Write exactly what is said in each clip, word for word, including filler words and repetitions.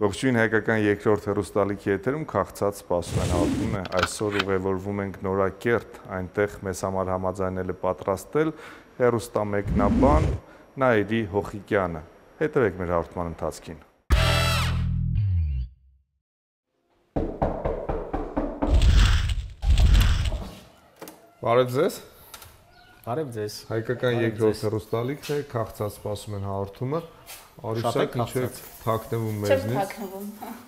Ողջույն հայկական երկրորդ հեռուստալիքի եթերում քաղցած սպասում են հաղորդում է այսօր ուղևորվում ենք Նորակերտ, այնտեղ մեզ համար համաձայնել է պատրաստել հեռուստամեկնաբան Նաիրի Հոխիկյանը։ Հետևեք մեր հաղորդման ընթացքին։ Բարև ձեզ։ Բարև ձեզ։ Հայկական երկրորդ հեռուստալիքն է, քաղցած սպասում են հաղորդումը։ Արուսակ ինչ է թաքնվում մեզնից։ Չեմ թաքնվում։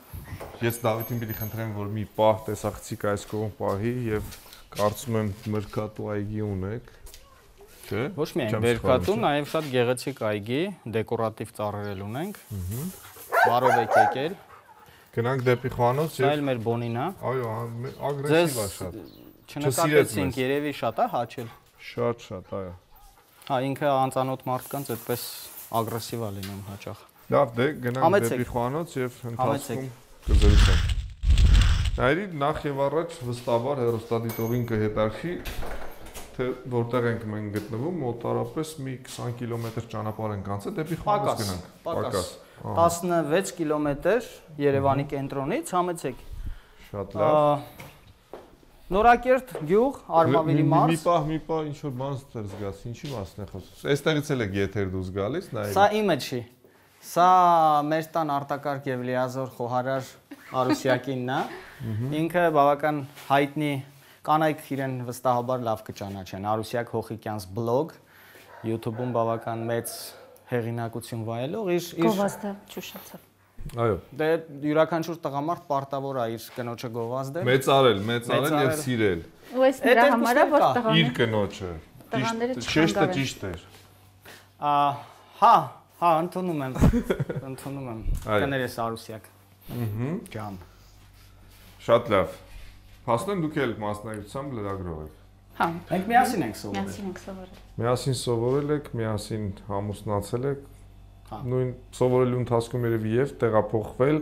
Ես Դավիթին պիտի խնդրեմ, որ մի պահ տեսախցիկ այս կողմ պահի եւ կարծում եմ մրգատու այգի ունեք, չէ՞։ Ոչ միայն մրգատու, նաեւ շատ գեղեցիկ այգի, դեկորատիվ ծառեր էլ ունենք։ Բարով եք եկել։ Գնանք դեպի խոհանոց եւ Սա էլ մեր բոնին է։ Այո, ագրեսիվ է շատ։ Չնկատեցինք, երևի շատ է հաչել։ Շատ շատ, այո։ Հա, ինքը անծանոթ մարդկանց այդպես ագրեսիվ է լինում հաճախ։ Լավ, դե գնանք դեպի խոհանոց եւ ընթացքում կզրուցենք։ Նայրի նախ եւ առաջ վստահաբար հեռուստադիտողին կհետաքրի, թե որտեղ ենք մենք գտնվում, մոտարապես մի քսան կիլոմետր ճանապարհ ենք անցել, դեպի խոհանոց գնանք։ Պակաս։ տասնվեց կիլոմետր Երևանի կենտրոնից, համեցեք։ Շատ լավ։ Նորակերտ գյուղ, Արմավիրի մարզ։ Մի պահ, մի պահ ինչ որ բան ստեր զգաց, ինչի մասն է խոսում։ Այստեղից էլ եք եթեր դուրս գալիս, նայեք։ Սա իմը չի։ Սա մեր տան արտակարգ եւ լիազոր խոհարար Արուսյակինն է։ Ինքը բավական հայտնի կանայք իրեն վստահաբար լավ կճանաչեն։ Արուսյակ Հոխիկյան's blog YouTube-ում բավական մեծ հեղինակություն վայելող իր Գովազդը ճուշացավ։ Այո։ Դե յուրաքանչյուր տղամարդ պարտավոր է իր կնոջը գովազդել։ Մեծարել, մեծարել եւ սիրել։ Ու այս նրա համար է որ տղաները իր կնոջը։ Ճիշտը ճիշտ էր։ Ա, հա, հա, ընդունում եմ։ Ընդունում եմ։ Կներես Արուսյակ։ Ըհը։ Ջան։ Շատ լավ։ Փաստորեն դուք էլ մասնագիտությամբ լրագրող եք։ Հա, մենք միասին ենք սովորել։ Միասին ենք սովորել։ Միասին սովորել եք, միասին ամուսնացել եք։ Նույն սովորելու ընթացքում երևի եւ տեղափոխվել։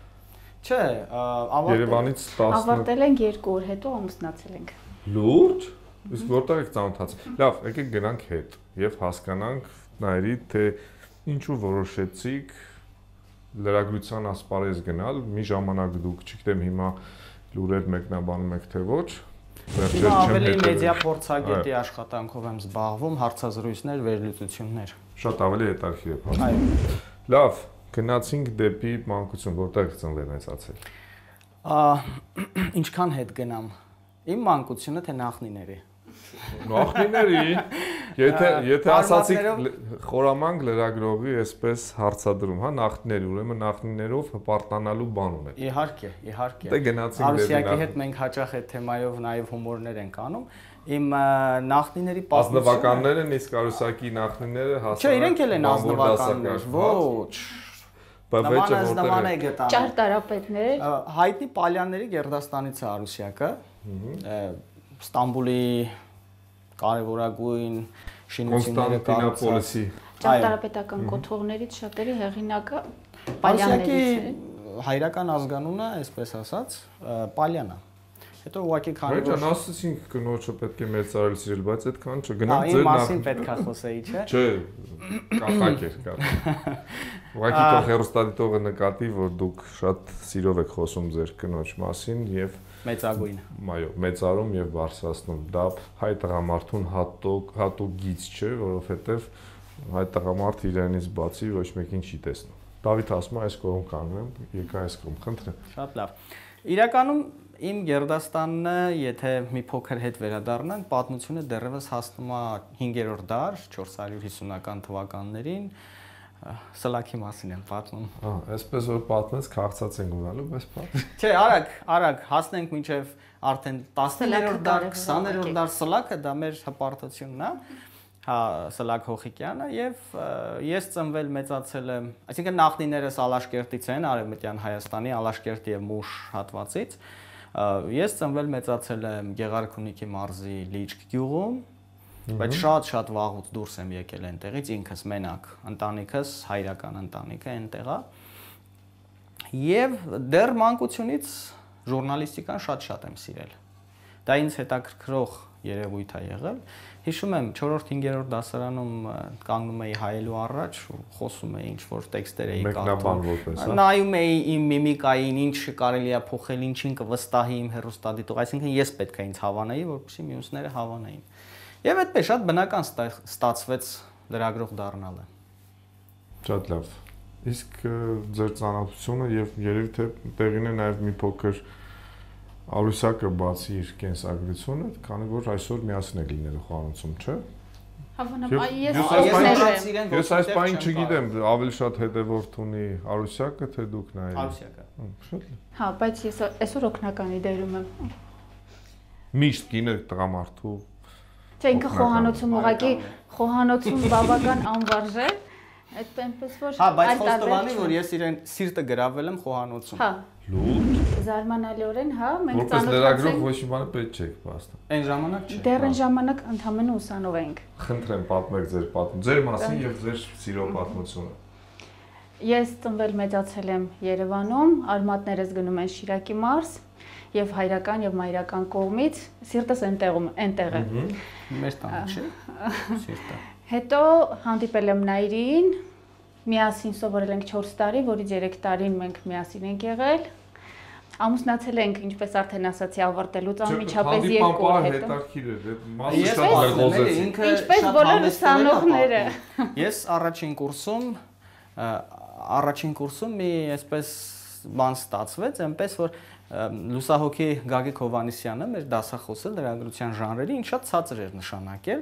Չէ, Երևանից տասը Ավարտել ենք երկու օր հետո ամուսնացել ենք։ Լուրջ։ Իսկ որտեղ եք ծանոթացել։ Լավ, եկեք գնանք հետ եւ հասկանանք Նայրի, թե ինչու որոշեցիք լրագրության ասպարեզ գնալ։ Մի ժամանակ դուք, չգիտեմ հիմա լուրեր մեկնաբանում եք թե ոչ։ Հիմա ավելի մեդիա փորձագետի աշխատանքով եմ զբաղվում, հարցազրույցներ, վերլուծություններ։ Շատ ավելի հետաքրքիր է, հա։ Այո։ Լավ, գնացինք դեպի մանկություն, որտեղ ծնվել մեծացել։ Ա ինչքան հետ գնամ։ Իմ մանկությունը թե նախնիների։ Նախնիների։ Եթե եթե ասացիք խորամանկ լրագրողի այսպես հարցադրում, հա, նախնիների, ուրեմն նախնիներով հպարտանալու բան ունեք։ Իհարկե, իհարկե։ Դե գնացինք դեպի Արուսյակի հետ մենք հաճախ այդ թեմայով նաև հումորներ ենք անում։ Իմ նախնիների պատմությունը։ Ազնվականները, իսկ Արուսյակի նախնիները հասան։ Չէ, իրենք էլ են ազնվականներ։ Ոչ։ Բավեճը որտեղ է գտան։ Ճարտարապետներ։ Հայտնի Պալյանների Գերդաստանից է Արուսյակը։ Ստամբուլի կարևորագույն շինությունները կառուցած Ճարտարապետական կոթողներից շատերի հեղինակը Պալյաններից է։ Հայրական ազգանունը, այսպես ասած, Պալյանա։ Հետո ուղղակի քանի որ Ջան, ասացինք կնոջը պետք է մեծարել սիրել, բայց այդքան չէ։ Գնանք ձեր մասին պետք է խոսեի, չէ։ Չէ, կապակ էր, կապակ։ Ուղղակի թող հեռուստադիտողը նկատի, որ դուք շատ սիրով եք խոսում ձեր կնոջ մասին եւ մեծագույն։ Այո, մեծարում եւ բարձրացնում։ Դա հայ տղամարդուն հատուկ հատուկ գիծ չէ, որովհետեւ հայ տղամարդը իրենից բացի ոչ մեկին չի տեսնում։ Դավիթ ասում է, այս կողմ կանգնեմ, եկա այս կողմ, խնդրեմ։ Շատ լավ։ Իրականում իմ Գերդաստանը, եթե մի փոքր հետ վերադառնանք, պատմությունը դեռևս հասնում է հինգերորդ դար, չորս հարյուր հիսունական թվականներին, սլաքի մասին եմ պատմում։ Ահա, այսպես որ պատմես, քաղցած ենք ունալու, բայց պատ։ Չէ, արագ, արագ, հասնենք մինչև արդեն տասներորդ դար, քսաներորդ դար սլաքը, դա մեր հպարտությունն է, հա, Սլակ Հոխիկյանը, եւ ես ծնվել մեծացել եմ, այսինքն նախնիներս Ալաշկերտից են, Արևմտյան Հայաստանի Ալաշկերտի եւ Մուշ հատվածից։ Ես ծնվել մեծացել եմ Գեղարքունիքի մարզի Լիճք գյուղում, բայց շատ-շատ վաղուց դուրս եմ եկել այնտեղից, ինքս մենակ, ընտանիքս, հայրական ընտանիքը այնտեղ է։ Եվ դեռ մանկությունից ժուրնալիստիկան շատ-շատ եմ սիրել։ Դա ինձ հետաքրքրող երևույթ է եղել։ Հիշում եմ չորրորդ-հինգերորդ դասարանում կանգնում էի հայելու առաջ ու խոսում էի ինչ-որ տեքստեր էի կարդում։ Նայում էի իմ միմիկային, ինչ կարելի է փոխել, ինչին կվստահի իմ հեռուստադիտող, այսինքն ես պետք է ինձ հավանեի, որպեսզի մյուսները հավանեին։ Եվ այդպես շատ բնական ստացվեց լրագրող դառնալը։ Շատ լավ։ Իսկ ձեր ծանոթությունը եւ երևի թե տեղին է նաեւ մի փոքր Արուսյակը բացի իր կենսագրությունը, քանի որ այսօր միասին եք լինելու խանութում, չէ՞։ Հավանաբար ես ես այս բանին չգիտեմ, ավելի շատ հետևորդ ունի Արուսյակը, թե դուք նայել։ Արուսյակը։ Շատ լավ։ Հա, բայց ես այսօր օգնականի դերում եմ։ Միշտ կինը տղամարդու։ Չէ, ինքը խոհանոցում ուղղակի խոհանոցում բավական անվարժ է։ Այդպես որ Հա, բայց խոստովանի, որ ես իրեն սիրտը գրավել եմ խոհանոցում։ Հա։ Լուրջ։ Զարմանալիորեն, հա, մենք ծանոթացանք։ Որպես լրագրող ոչ մի բան պետք չէ, բաստա։ Այն ժամանակ չէ։ Դեռ այն ժամանակ ընդհանրապես ուսանող էինք։ Խնդրեմ, պատմեք ձեր պատմությունը, ձեր մասին եւ ձեր սիրո պատմությունը։ Ես ծնվել մեծացել եմ Երևանում, արմատներս գնում են Շիրակի մարզ եւ հայրական եւ մայրական կողմից, սիրտս այնտեղում, այնտեղ է։ Մեր տանը չէ։ Սիրտը։ Հետո հանդիպել եմ Նայիրին, միասին սովորել ենք չորս տարի, որից երեք տարին մենք միասին ենք եղել։ Ամուսնացել ենք, ինչպես արդեն ասացի, ավարտելուց անմիջապես երկու օր հետո։ Հետաքրքիր է, մասը շատ դերգոզեցի։ Ինչպես բոլոր ուսանողները։ Ես առաջին կուրսում առաջին կուրսում մի այսպես բան ստացվեց, այնպես որ լուսահոգի Գագիկ Հովհաննիսյանը մեր դասախոսը լրագրության ժանրերի ինչ շատ ցածր էր նշանակել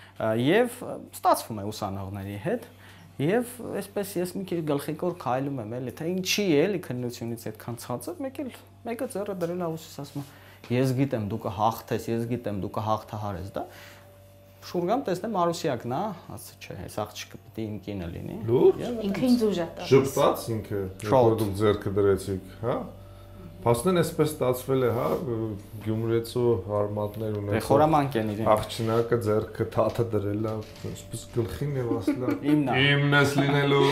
եւ ստացվում է ուսանողների հետ եւ այսպես ես մի քիչ գլխիկոր քայլում եմ էլի թե ինչի է էլի քննությունից այդքան ցածր մեկ էլ մեկը ծերը դրել է ուսիս ասում է ես գիտեմ դու կհաղթես ես գիտեմ դու կհաղթահարես դա շուրգամ տեսնեմ Արուսյակն է ասի չէ այս աղջիկը պիտի իմ կինը լինի ինքը ինձ ուժ է տալիս ժպտաց ինքը որ դուք ձեռքը դրեցիք հա Փաստորեն այսպես ստացվել է, հա, Գյումրեցու արմատներ ունեցող։ Դե խորամանկ են իրեն։ Աղջնակը ձեռքը թաթը դրել է, այսպես գլխին եւ ասել է։ Իմն է։ Իմն ես լինելու։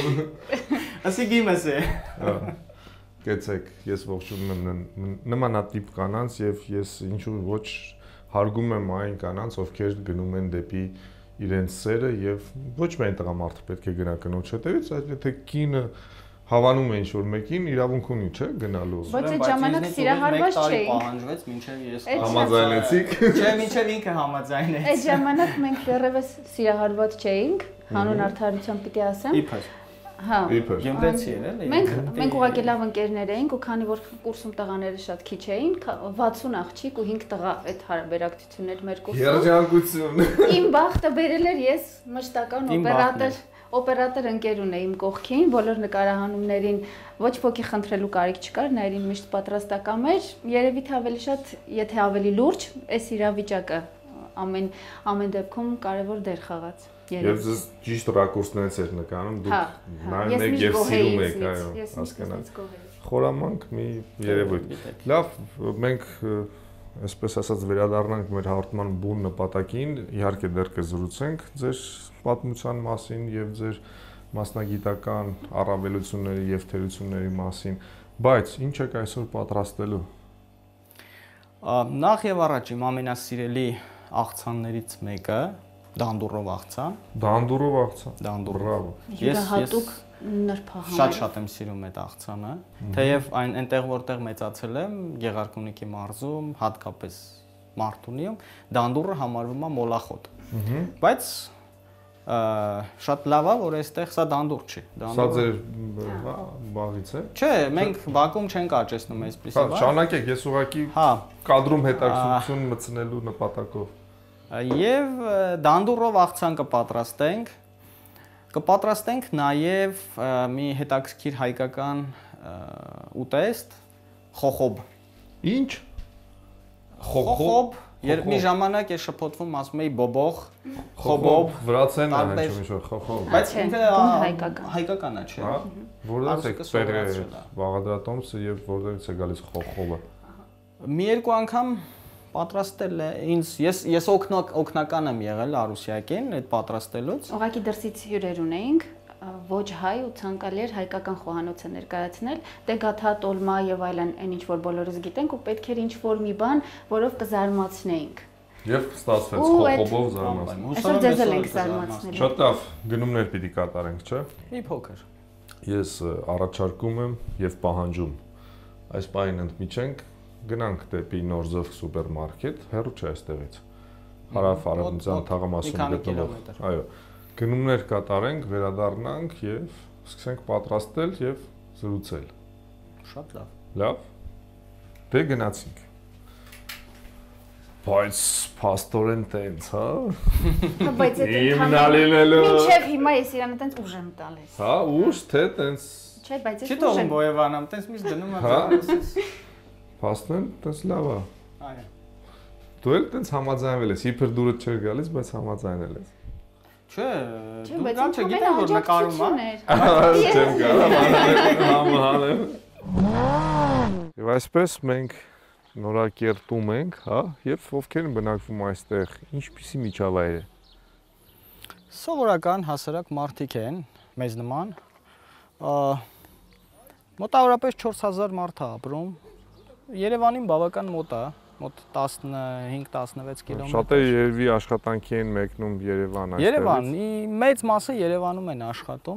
Ասի գիմս է։ Հա։ Գեցեք, ես ողջունում եմ նմանատիպ կանանց եւ ես ինչու ոչ հարգում եմ այն կանանց, ովքեր գնում են դեպի իրենց սերը եւ ոչ միայն տղամարդը պետք է գնա կնոջ հետևից, այլ եթե կինը Հավանում է ինչ-որ մեկին իրավունք ունի, չէ, գնալու։ Բայց այդ ժամանակ սիրահարված չէինք։ Պահանջվեց մինչև ես համաձայնեցիք։ Չէ, մինչև ինքը համաձայնեց։ Այդ ժամանակ մենք դեռևս սիրահարված չէինք, հանուն արդարության պիտի ասեմ։ Իբր։ Հա։ Գյումրեցի էր էլի։ Մենք մենք ուղղակի լավ ընկերներ էինք ու քանի որ կուրսում տղաները շատ քիչ էին, վաթսուն աղջիկ ու հինգ տղա այդ հարաբերակցություններ մեր կուրսում։ Երջանկություն։ Իմ բախտը բերել էր ես մշտական օպերատոր Օպերատոր ընկեր ունեի իմ կողքին, բոլոր նկարահանումներին ոչ ոքի խնդրելու կարիք չկար, նայրին միշտ պատրաստական էր, երևի թե ավելի շատ, եթե ավելի լուրջ, այս իրավիճակը ամեն ամեն դեպքում կարևոր դեր խաղաց։ Եվ ձեզ ճիշտ ռակուրսներից էր նկարում, դուք նայում եք եւ սիրում եք, այո, հասկանալ։ Խորամանկ մի երևույթ։ Լավ, մենք այսպես ասած վերադառնանք մեր հաղորդման բուն նպատակին, իհարկե դեռ կզրուցենք ձեր պատմության մասին եւ ձեր մասնագիտական առավելությունների եւ թերությունների մասին, բայց ինչ եք այսօր պատրաստելու։ Նախ եւ առաջ իմ ամենասիրելի աղցաններից մեկը դանդուրով աղցան։ Դանդուրով աղցան։ Դանդուրով։ Ես հատուկ նրբահամ։ Շատ-շատ եմ սիրում այդ աղցանը, թեև այն այնտեղ որտեղ մեծացել եմ, Գեղարքունիքի մարզում, հատկապես Մարտունիում, դանդուրը համարվում է մոլախոտ։ Բայց շատ լավ է, որ այստեղ սա դանդուր չի։ Սա ձեր բաղից է։ Չէ, մենք Բաքում չենք աճեցնում այսպիսի բան։ Շարունակեք, ես ուղղակի կադրում հետաքրքրություն մտցնելու նպատակով։ Եվ դանդուրով աղցան կպատրաստենք։ Կպատրաստենք նաև մի հետաքրքիր հայկական ուտեստ, խոխոբ։ Ինչ։ Խոխոբ, երբ մի ժամանակ է շփոթվում, ասում էի բոբող, խոբոբ, վրացեն է հենց ինչ-որ խոխոբ։ Բայց ինքը հայկական է, չէ։ Որտեղից է Պերը Բաղադրատոմսը եւ որտեղից է գալիս խոխոբը։ Մի երկու անգամ պատրաստել է ինձ ես ես օգնական եմ եղել Արուսյակին այդ պատրաստելուց։ Ուղղակի դրսից հյուրեր ունեինք, ոչ հայ ու ցանկալի էր հայկական խոհանոցը ներկայացնել, դե գաթա, տոլմա եւ այլն, այն ինչ որ բոլորս գիտենք ու պետք էր ինչ որ մի բան, որով կզարմացնեինք։ Եվ ստացվեց խոխոբով զարմացնել։ Այսօր ձեզ էլ ենք զարմացնել։ Շատ լավ, գնումներ պիտի կատարենք, չէ՞։ Մի փոքր։ Ես առաջարկում եմ եւ պահանջում այս պահին ընդմիջենք, գնանք դեպի Նորզով սուպերմարկետ, հեռու չէ այստեղից։ Հարավ-արևմտյան թաղամասում գտնվող։ Այո։ Գնումներ կատարենք, վերադառնանք եւ սկսենք պատրաստել եւ զրուցել։ Շատ լավ։ Լավ։ Դե գնացինք։ Բայց փաստորեն տենց, հա։ Բայց այդ Իմնալինելու։ Մինչև հիմա ես իրան տենց ուժ եմ տալիս։ Հա, ուժ թե տենց։ Չէ, բայց Չի թողում բոյևանամ, տենց միշտ դնում եմ։ Փաստորեն տենց լավ է։ Այո։ Դու էլ տենց համաձայնվել ես, իբր դուրը չէր գալիս, բայց համաձայնել ես։ Չէ, դու գալ չգիտեմ որ նկարում է։ Չեմ կարող համահանել։ Եվ այսպես մենք նորակերտում ենք, հա, եւ ովքեր են բնակվում այստեղ, ինչպիսի միջավայր է։ Սովորական հասարակ մարդիկ են, մեզ նման։ Մոտավորապես չորս հազար մարդ է ապրում։ Երևանին բավական մոտ է, մոտ տասնհինգ տասնվեց կիլոմետր։ Շատերը երևի աշխատանքի են մեկնում Երևան այստեղից։ Երևան, մեծ մասը Երևանում են աշխատում։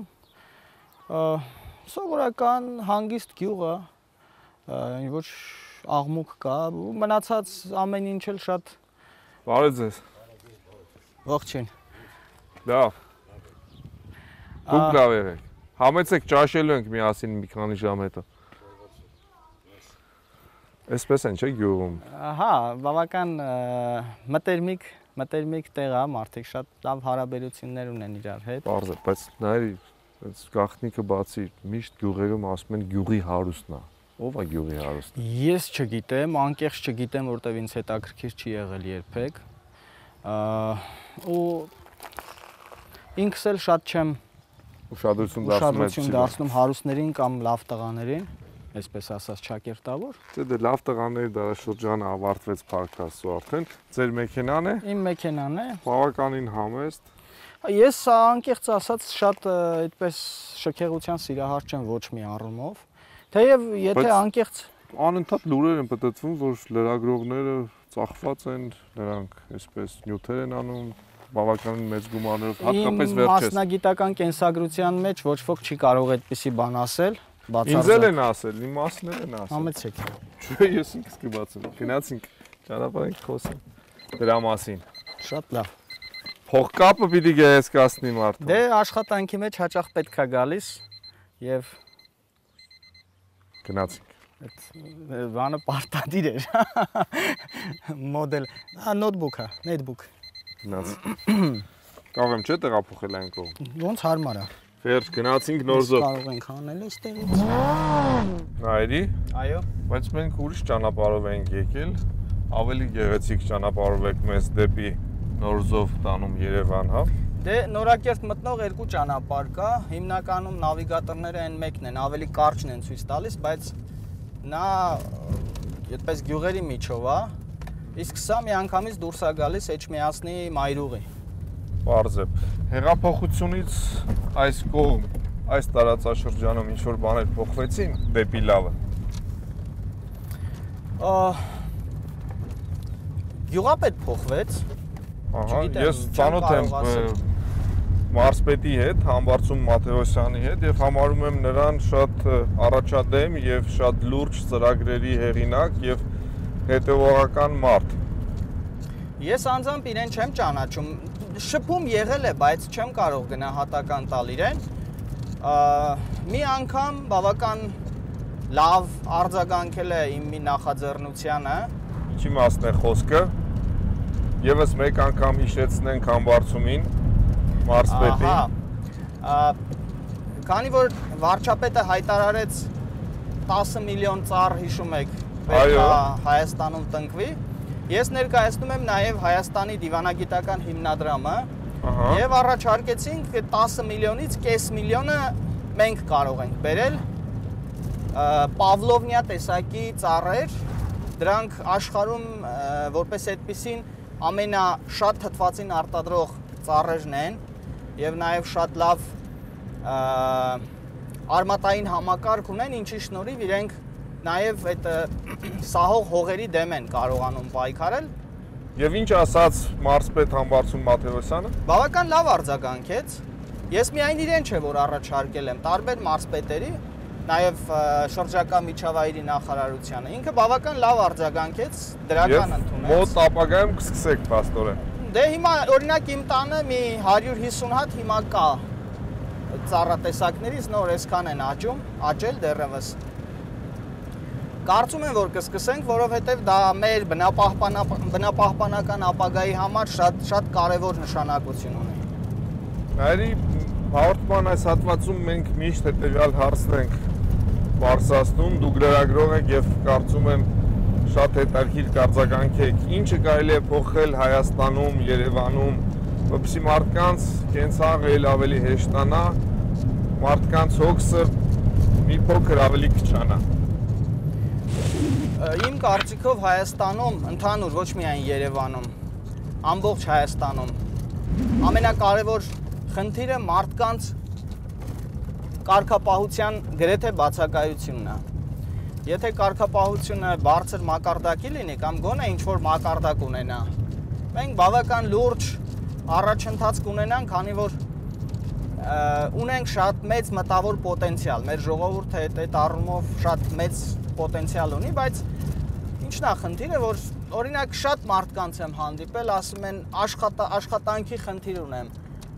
Սովորական հանգիստ գյուղ է, ոչ աղմուկ կա, մնացած ամեն ինչ էլ շատ Բարև ձեզ։ ողջույն։ Լավ։ Դուք լավ եղեք։ Համեցեք ճաշելու ենք միասին մի քանի ժամ հետո։ Այսպես են, չէ՞ գյուղում։ Հա, բավական մտերմիկ, մտերմիկ տեղ է, մարդիկ շատ լավ հարաբերություններ ունեն իրար հետ։ Պարզ է, բայց նայրի, այս գաղտնիքը բացի միշտ գյուղերում ասում են գյուղի հարուստն է։ Ո՞վ է գյուղի հարուստը։ Ես չգիտեմ, անկեղծ չգիտեմ, որտեվ ինձ հետաքրքիր չի եղել երբեք։ Ու ինքս էլ շատ չեմ ուշադրություն դարձնում հարուստներին կամ լավ տղաներին, այսպես ասած ճակերտավոր։ Դե լավ տղաների դարաշրջանը ավարտվեց փառքաստու արդեն։ Ձեր մեքենան է։ Իմ մեքենան է։ Բավականին համեստ։ Ես անկեղծ ասած շատ այդպես շքեղության սիրահար չեմ ոչ մի առումով։ Թեև եթե անկեղծ անընդհատ լուրեր են պատտվում, որ լրագրողները ծախված են, նրանք այսպես նյութեր են անում, բավականին մեծ գումարներով, հատկապես վերջերս։ Մասնագիտական կենսագրության մեջ ոչ ոք չի կարող այդպիսի բան ասել, բացարձակ։ Ինձ էլ են ասել, իմ մասներ են ասել։ Համեցեք։ Չէ, ես ինքս կբացեմ։ Գնացինք, ճանապարհենք խոսենք դրա մասին։ Շատ լավ։ Փողկապը պիտի գեղեցկացնի մարդուն։ Դե աշխատանքի մեջ հաճախ պետք է գալիս եւ Գնացինք։ Այդ բանը պարտադիր էր։ Մոդել, հա նոթբուք է, նետբուք։ Գնացինք։ Կարող եմ չէ տեղափոխել այն կողմ։ Ոնց հարմար է։ Վերջ գնացինք Նորզով։ Կարող ենք անել այստեղից։ Նայրի։ Այո։ Բայց մենք ուրիշ ճանապարհով ենք եկել, ավելի գեղեցիկ ճանապարհով եք մեզ դեպի Նորզով տանում Երևան, հա։ Դե նորակերտ մտնող երկու ճանապարհ կա, հիմնականում նավիգատորները այն մեկն են, ավելի կարճն են ցույց տալիս, բայց նա այդպես գյուղերի միջով է, իսկ սա միանգամից դուրս է գալիս Էջմիածնի մայրուղի։ Պարզ է։ Հեղափոխությունից այս կողմ, այս տարածաշրջանում ինչ որ բաներ փոխվեցին դեպի լավը։ Գյուղապետ փոխվեց։ Ահա, ես ծանոթ եմ Մարսպետի հետ, Համբարձում Մաթեոսյանի հետ եւ համարում եմ նրան շատ առաջադեմ եւ շատ լուրջ ծրագրերի հեղինակ եւ հետեւողական մարդ։ Ես անձամբ իրեն չեմ ճանաչում, շփում եղել է, բայց չեմ կարող գնահատական տալ իրեն։ Մի անգամ բավական լավ արձագանքել է իմ մի նախաձեռնությանը։ Ինչի մասն է խոսքը։ Եվս մեկ անգամ հիշեցնենք Համբարձումին Մարսպետին։ Քանի որ վարչապետը հայտարարեց տասը միլիոն ծառ հիշում եք պետք է Հայաստանում տնկվի, ես ներկայացնում եմ նաև Հայաստանի դիվանագիտական հիմնադրամը եւ առաջարկեցինք տասը միլիոնից կես միլիոնը մենք կարող ենք բերել Պավլովնիա տեսակի ծառեր, դրանք աշխարհում որպես այդպիսին ամենաշատ թթվածին արտադրող ծառերն են եւ նաեւ շատ լավ արմատային համակարգ ունեն, ինչի շնորհիվ իրենք նաեւ այդ սահող հողերի դեմ են կարողանում պայքարել Եվ ինչ ասաց մարզպետ Համբարձում Մաթեոսյանը։ Բավական լավ արձագանքեց։ Ես միայն իրեն չէ, որ առաջարկել եմ, տարբեր մարզպետերի, նաև շրջակա միջավայրի նախարարությանը։ Ինքը բավական լավ արձագանքեց, դրական ընդունեց։ Մոտ ապագայում կսկսեք փաստորեն։ Դե հիմա օրինակ իմ տանը մի հարյուր հիսուն հատ հիմա կա ծառատեսակներից նոր այսքան են աճում, աճել դեռևս։ Կարծում եմ, որ կսկսենք, որովհետև դա մեր բնապահպանական ապագայի համար շատ շատ կարևոր նշանակություն ունի։ Հայրի հաղորդման այս հատվածում մենք միշտ հետևյալ հարցն ենք բարձրացնում, դուք լրագրող եք եւ կարծում եմ շատ հետաքրքիր կարձականք եք։ Ինչը կարելի է փոխել Հայաստանում, Երևանում, որպեսզի մարդկանց կենցաղը ել ավելի հեշտանա, մարդկանց հոգսը մի փոքր ավելի քչանա։ Իմ կարծիքով Հայաստանում, ընդհանուր ոչ միայն Երևանում, ամբողջ Հայաստանում ամենակարևոր խնդիրը մարդկանց կարգապահության գրեթե բացակայությունն է։ Եթե կարգապահությունը բարձր մակարդակի լինի կամ գոնե ինչ-որ մակարդակ ունենա, մենք բավական լուրջ առաջընթաց կունենանք, քանի որ ունենք շատ մեծ մտավոր պոտենցիալ, մեր ժողովուրդը այդ առումով շատ մեծ պոտենցիալ ունի, բայց ինչն է խնդիրը, որ օրինակ շատ մարդկանց եմ հանդիպել, ասում են աշխատանքի խնդիր ունեմ։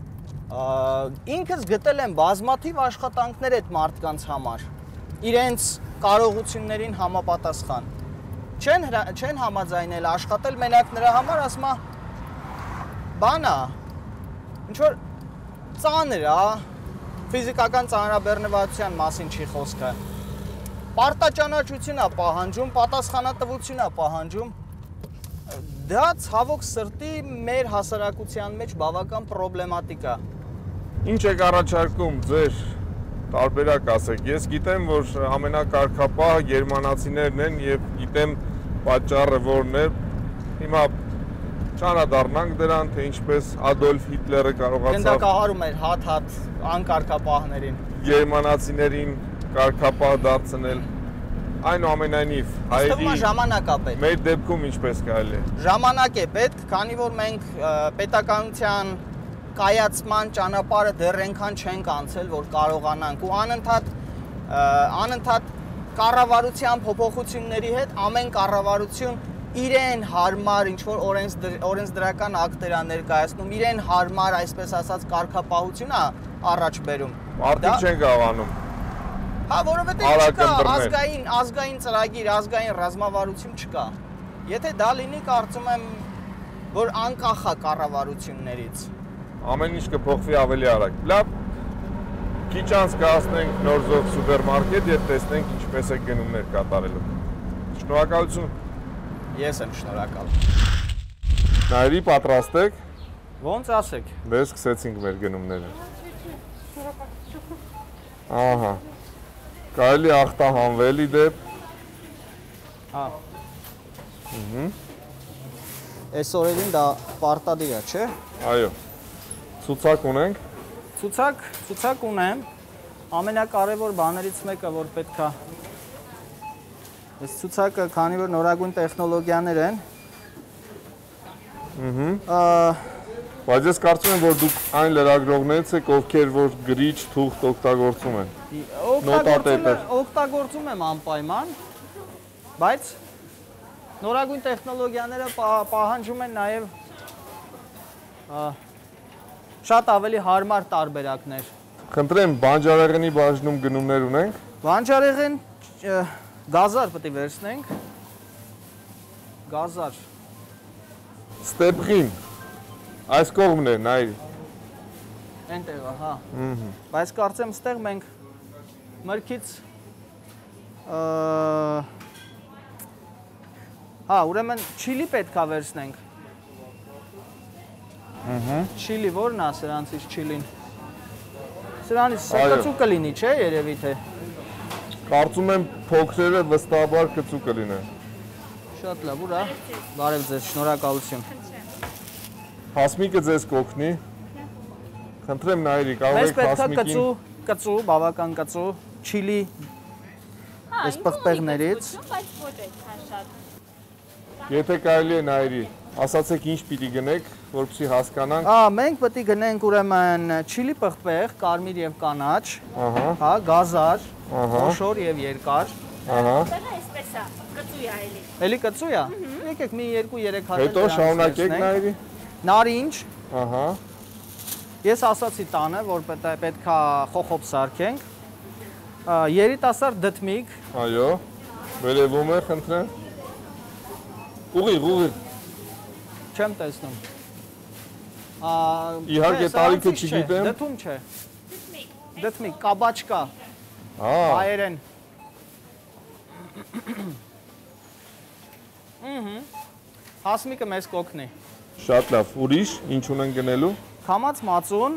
Ինքս գտել եմ բազմաթիվ աշխատանքներ այդ մարդկանց համար, իրենց կարողություններին համապատասխան։ Չեն համաձայնել աշխատել մենակ նրա համար, ասում է բան է, ինչ-որ ծանր է, ֆիզիկական ծանրաբեռնվածության մասին չի խոսքը։ Պարտաճանաչություն է պահանջում, պատասխանատվություն է պահանջում։ Դա ցավոք սրտի մեր հասարակության մեջ բավական պրոբլեմատիկ է։ Ինչ եք առաջարկում ձեր տարբերակ ասեք։ Ես գիտեմ, որ ամենակարգապահը գերմանացիներն են եւ գիտեմ պատճառը որն է։ Հիմա չանադառնանք դրան, թե ինչպես Ադոլֆ Հիտլերը կարողացավ գնդակահարում էր հատ-հատ անկարգապահներին, գերմանացիներին կարգապահ դարձնել։ Այնուամենայնիվ, հայերի ժամանակապետ։ Մեր դեպքում ինչպես կարելի է։ Ժամանակ է պետք, քանի որ մենք պետականության կայացման ճանապարհը դեռ այնքան չենք անցել, որ կարողանանք ու անընդհատ անընդհատ կառավարության փոփոխությունների հետ ամեն կառավարություն իրեն հարմար ինչ-որ օրենսդրական ակտեր է ներկայացնում, իրեն հարմար, այսպես ասած, կարգապահություն է առաջ բերում։ Մարդիկ չեն կարողանում։ Հա, որովհետև չկա ազգային, ազգային ծրագիր, ազգային ռազմավարություն չկա։ Եթե դա լինի, կարծում եմ, որ անկախ է կառավարություններից։ Ամեն ինչ կփոխվի ավելի արագ։ Լավ, քիչ անց կհասնենք Նորզով սուպերմարկետ եւ տեսնենք ինչպես է գնումներ կատարելու։ Շնորհակալություն։ Ես եմ շնորհակալ։ Նայրի պատրաստ եք։ Ոնց ասեք։ Դե սկսեցինք մեր գնումները։ Ահա։ Կարելի ախտահանվել ի դեպ։ Հա։ Ահա։ Այս օրերին դա պարտադիր է, չէ։ Այո։ Ցուցակ ունենք։ Ցուցակ, ցուցակ ունեմ։ Ամենակարևոր բաներից մեկը, որ պետք է այս ցուցակը, քանի որ նորագույն տեխնոլոգիաներ են։ Ահա։ Բայց ես կարծում եմ, որ դուք այն լրագրողներից եք, ովքեր որ գրիչ թուղթ օգտագործում են։ Օգտագործում եմ անպայման, բայց նորագույն տեխնոլոգիաները պահանջում են նաև շատ ավելի հարմար տարբերակներ։ Խնդրեմ, բանջարեղենի բաժնում գնումներ ունենք։ Բանջարեղեն գազար պետք է վերցնենք։ Գազար։ Ստեպղին։ Այս կողմն է, նայր։ Այնտեղ է, հա։ Բայց կարծեմ ստեղ մենք մրգից հա, ուրեմն չիլի պետք է վերցնենք։ Չիլի որն է սրանցից չիլին։ Սրանից կծու կլինի, չէ, երևի թե։ Կարծում եմ փոքրերը վստահաբար կծու կլինեն։ Շատ լավ, ուրա։ Բարև ձեզ, շնորհակալություն։ Հասմիկը ձեզ կօգնի։ Խնդրեմ նայրի, կարող եք հասմիկին։ Մեզ պետք է կծու, բավական կծու, չիլի այս պղպեղներից։ Բայց ոչ այդքան շատ։ Եթե կարելի է նայրի, ասացեք ինչ պիտի գնեք, որպեսզի հասկանանք։ Ա, մենք պետք է գնենք ուրեմն չիլի պղպեղ, կարմիր եւ կանաչ, ահա, հա, գազար, ահա, խոշոր եւ երկար։ ահա։ Այսպես է, կծու է էլի։ Էլի կծու է։ Եկեք մի երկու երեք հատ։ Հետո շարունակեք նայրի։ Նարինջ։ Ահա։ Ես ասացի տանը, որ պետք է խոխոբ սարքենք։ Երիտասարդ դդմիկ։ Այո։ Վերևում է, խնդրեմ։ Ուղիղ, ուղիղ։ Չեմ տեսնում։ Իհարկե տարիքը չգիտեմ։ Դդում չէ։ Դդմիկ, կաբաչկա։ Հա։ Հայերեն։ Ահա։ Հասմիկը մեզ կօգնի։ Շատ լավ։ Ուրիշ, ինչ ունեն գնելու։ Քամած մածուն,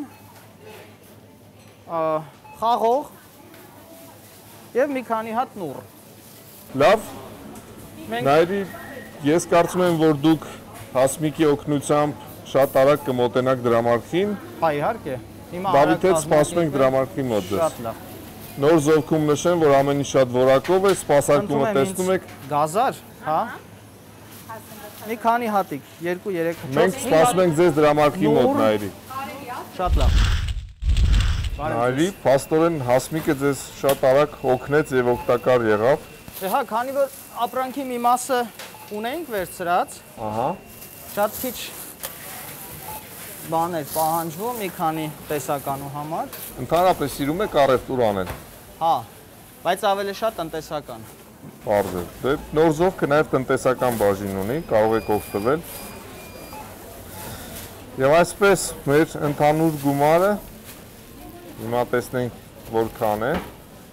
խաղող եւ մի քանի հատ նուռ։ Լավ։ Նայրի, ես կարծում եմ, որ դուք Հասմիկի օգնությամբ շատ արագ կմոտենաք դրամարկղին։ Հա, իհարկե։ Դավիթ հետ սպասում ենք դրամարկղի մոտ ձեզ։ Շատ լավ։ Նոր զովքում նշեմ, որ ամեն ինչ շատ որակով է, սպասարկումը տեսնում եք։ Գազար, հա։ Մի քանի հատիկ, երկու երեք հատ։ Մենք սպասում ենք ձեզ դրամարկղի մոտ, Նայրի։ Շատ լավ։ Նայրի, փաստորեն Հասմիկը ձեզ շատ արագ օգնեց եւ օգտակար եղավ։ Հա, քանի որ ապրանքի մի մասը ունեինք վերցրած, ահա, շատ քիչ բաներ պահանջվում մի քանի տեսականու համար։ Ընդհանրապես սիրում եք առևտուր անել։ Հա, բայց ավելի շատ տնտեսական։ Պարզ է։ Դե նոր զովքը նաև տնտեսական բաժին ունի, կարող եք օգտվել։ Եվ այսպես մեր ընդհանուր գումարը հիմա տեսնենք որքան է։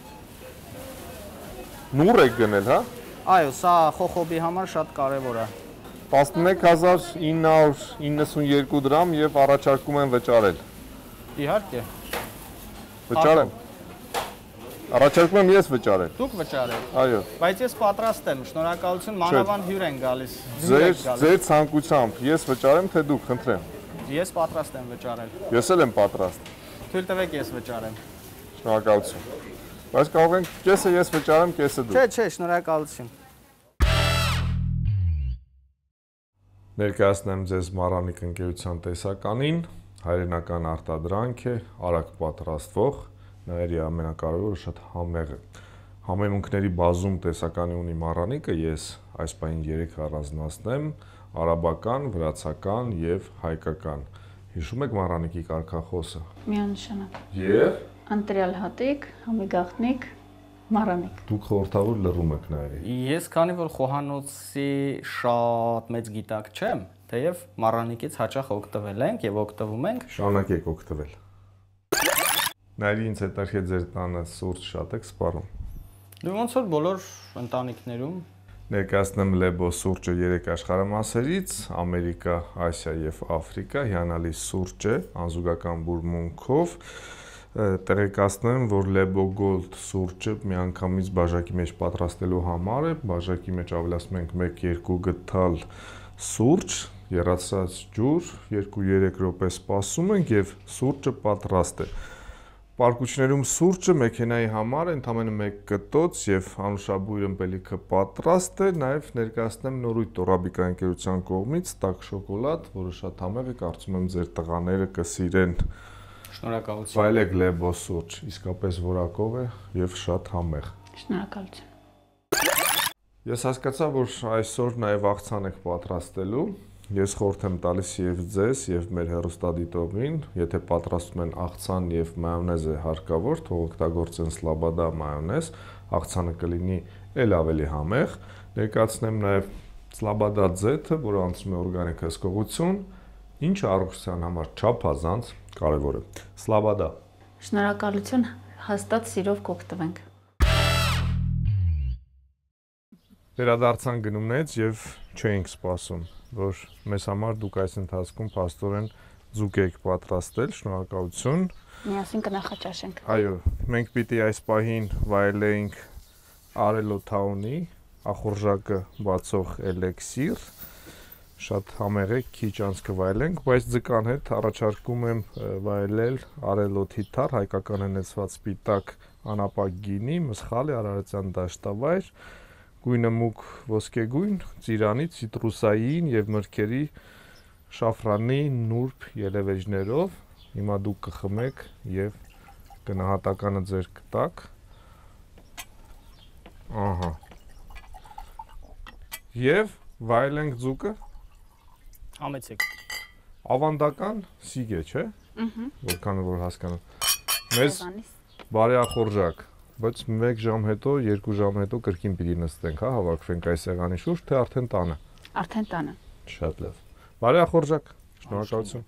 Նուռ եք գնել, հա։ Այո, սա խոխոբի համար շատ կարևոր է։ տասնմեկ հազար ինը հարյուր իննսունյերկու դրամ եւ առաջարկում են վճարել։ Իհարկե։ Վճարեմ։ Առաջարկում եմ ես վճարել։ Դուք վճարեք։ Այո։ Բայց ես պատրաստ եմ, շնորհակալություն, մանավանդ հյուր են գալիս։ Ձեր ձեր ցանկությամբ ես վճարեմ, թե դուք, խնդրեմ։ Ես պատրաստ եմ վճարել։ Ես էլ եմ պատրաստ։ Թույլ տվեք ես վճարեմ։ Շնորհակալություն։ Բայց կարող ենք կեսը ես վճարեմ, կեսը դու։ Չէ, չէ, շնորհակալություն։ Ներկայացնեմ ձեզ Մարանիկ ընկերության տեսականին, հայրենական արտադրանք է, արագ պատրաստվող, նայերի ամենակարևորը շատ համեղ է։ Համեմունքների բազում տեսականի ունի Մարանիկը, ես այս պահին երեք առանձնացնեմ, արաբական, վրացական եւ հայկական։ Հիշում եք Մարանիկի կարգախոսը։ Միանշանակ։ Եվ Ընտրյալ հատիկ, համի գաղտնիք, Մարանիկ։ Դուք խորհրդավոր լռում եք նայերի։ Ես քանի որ խոհանոցի շատ մեծ գիտակ չեմ, թեև Մարանիկից հաճախ օգտվել ենք եւ օգտվում ենք։ Շարունակեք օգտվել։ Նայերի ինձ հետաքրքիր ձեր տանը սուրճ շատ եք սպառում։ Դու ոնց որ բոլոր ընտանիքներում Ներկայացնեմ Lebo սուրճը երեք աշխարհամասերից, Ամերիկա, Ասիա եւ Աֆրիկա, հիանալի սուրճ է, անզուգական բուրմունքով։ Տեղեկացնեմ, որ Lebo Gold սուրճը միանգամից բաժակի մեջ պատրաստելու համար է, բաժակի մեջ ավելացնում ենք մեկ երկու գթալ սուրճ, եռացած ջուր, երկու երեք րոպե սպասում ենք եւ սուրճը պատրաստ է։ Պարկուճներում սուրճը մեքենայի համար ընդամենը մեկ կտոց եւ անուշաբույր ըմպելիքը պատրաստ է, նաեւ ներկայացնեմ նորույթ Տորաբիկա ընկերության կողմից տաք շոկոլադ, որը շատ համեղ է, կարծում եմ ձեր տղաները կսիրեն։ Շնորհակալություն։ Վայելեք Lebo սուրճ, իսկապես որակով է եւ շատ համեղ։ Շնորհակալություն։ Ես հասկացա, որ այսօր նաեւ աղցան եք պատրաստելու։ Ես խորհուրդ եմ տալիս եւ ձեզ եւ մեր հեռուստադիտողին, եթե պատրաստում են աղցան եւ մայոնեզ է հարկավոր, թող օգտագործեն Slobada մայոնեզ, աղցանը կլինի ել ավելի համեղ։ Ներկայացնեմ նաեւ Slobada Z-ը, որը անցնում է օրգանիկ հսկողություն, ինչը առողջության համար չափազանց կարևոր է։ Slobada։ Շնորհակալություն, հաստատ սիրով կօգտվենք։ Վերադարձան գնումներից եւ չէինք սպասում, որ մեզ համար դուք այս ընթացքում փաստորեն ձուկ եք պատրաստել, շնորհակալություն։ Միասին կնախաճաշենք։ Այո, մենք պիտի այս պահին վայելեինք Արելոթաունի ախորժակը բացող էլեքսիր, շատ համեղ է, քիչ անց կվայելենք, բայց ձկան հետ առաջարկում եմ վայելել Արելոթի թար, հայկական հնեցված սպիտակ անապակ գինի, մսխալի արարատյան դաշտավայր, Գույնը մուգ ոսկեգույն, ծիրանի, ցիտրուսային եւ մրգերի շաֆրանի նուրբ ելևէջներով։ Հիմա դուք կխմեք եւ գնահատականը ձեր կտակ։ Ահա։ Եվ վայելենք ձուկը։ Համեցեք։ Ավանդական սիգ է, չէ՞։ Ահա։ Որքան որ հասկանում։ Մեզ բարեախորժակ, բայց մեկ ժամ հետո, երկու ժամ հետո կրկին պիտի նստենք, հա, հավաքվենք այս սեղանի շուրջ, թե արդեն տանը։ Արդեն տանը։ Շատ լավ։ Բարեախորժակ, շնորհակալություն։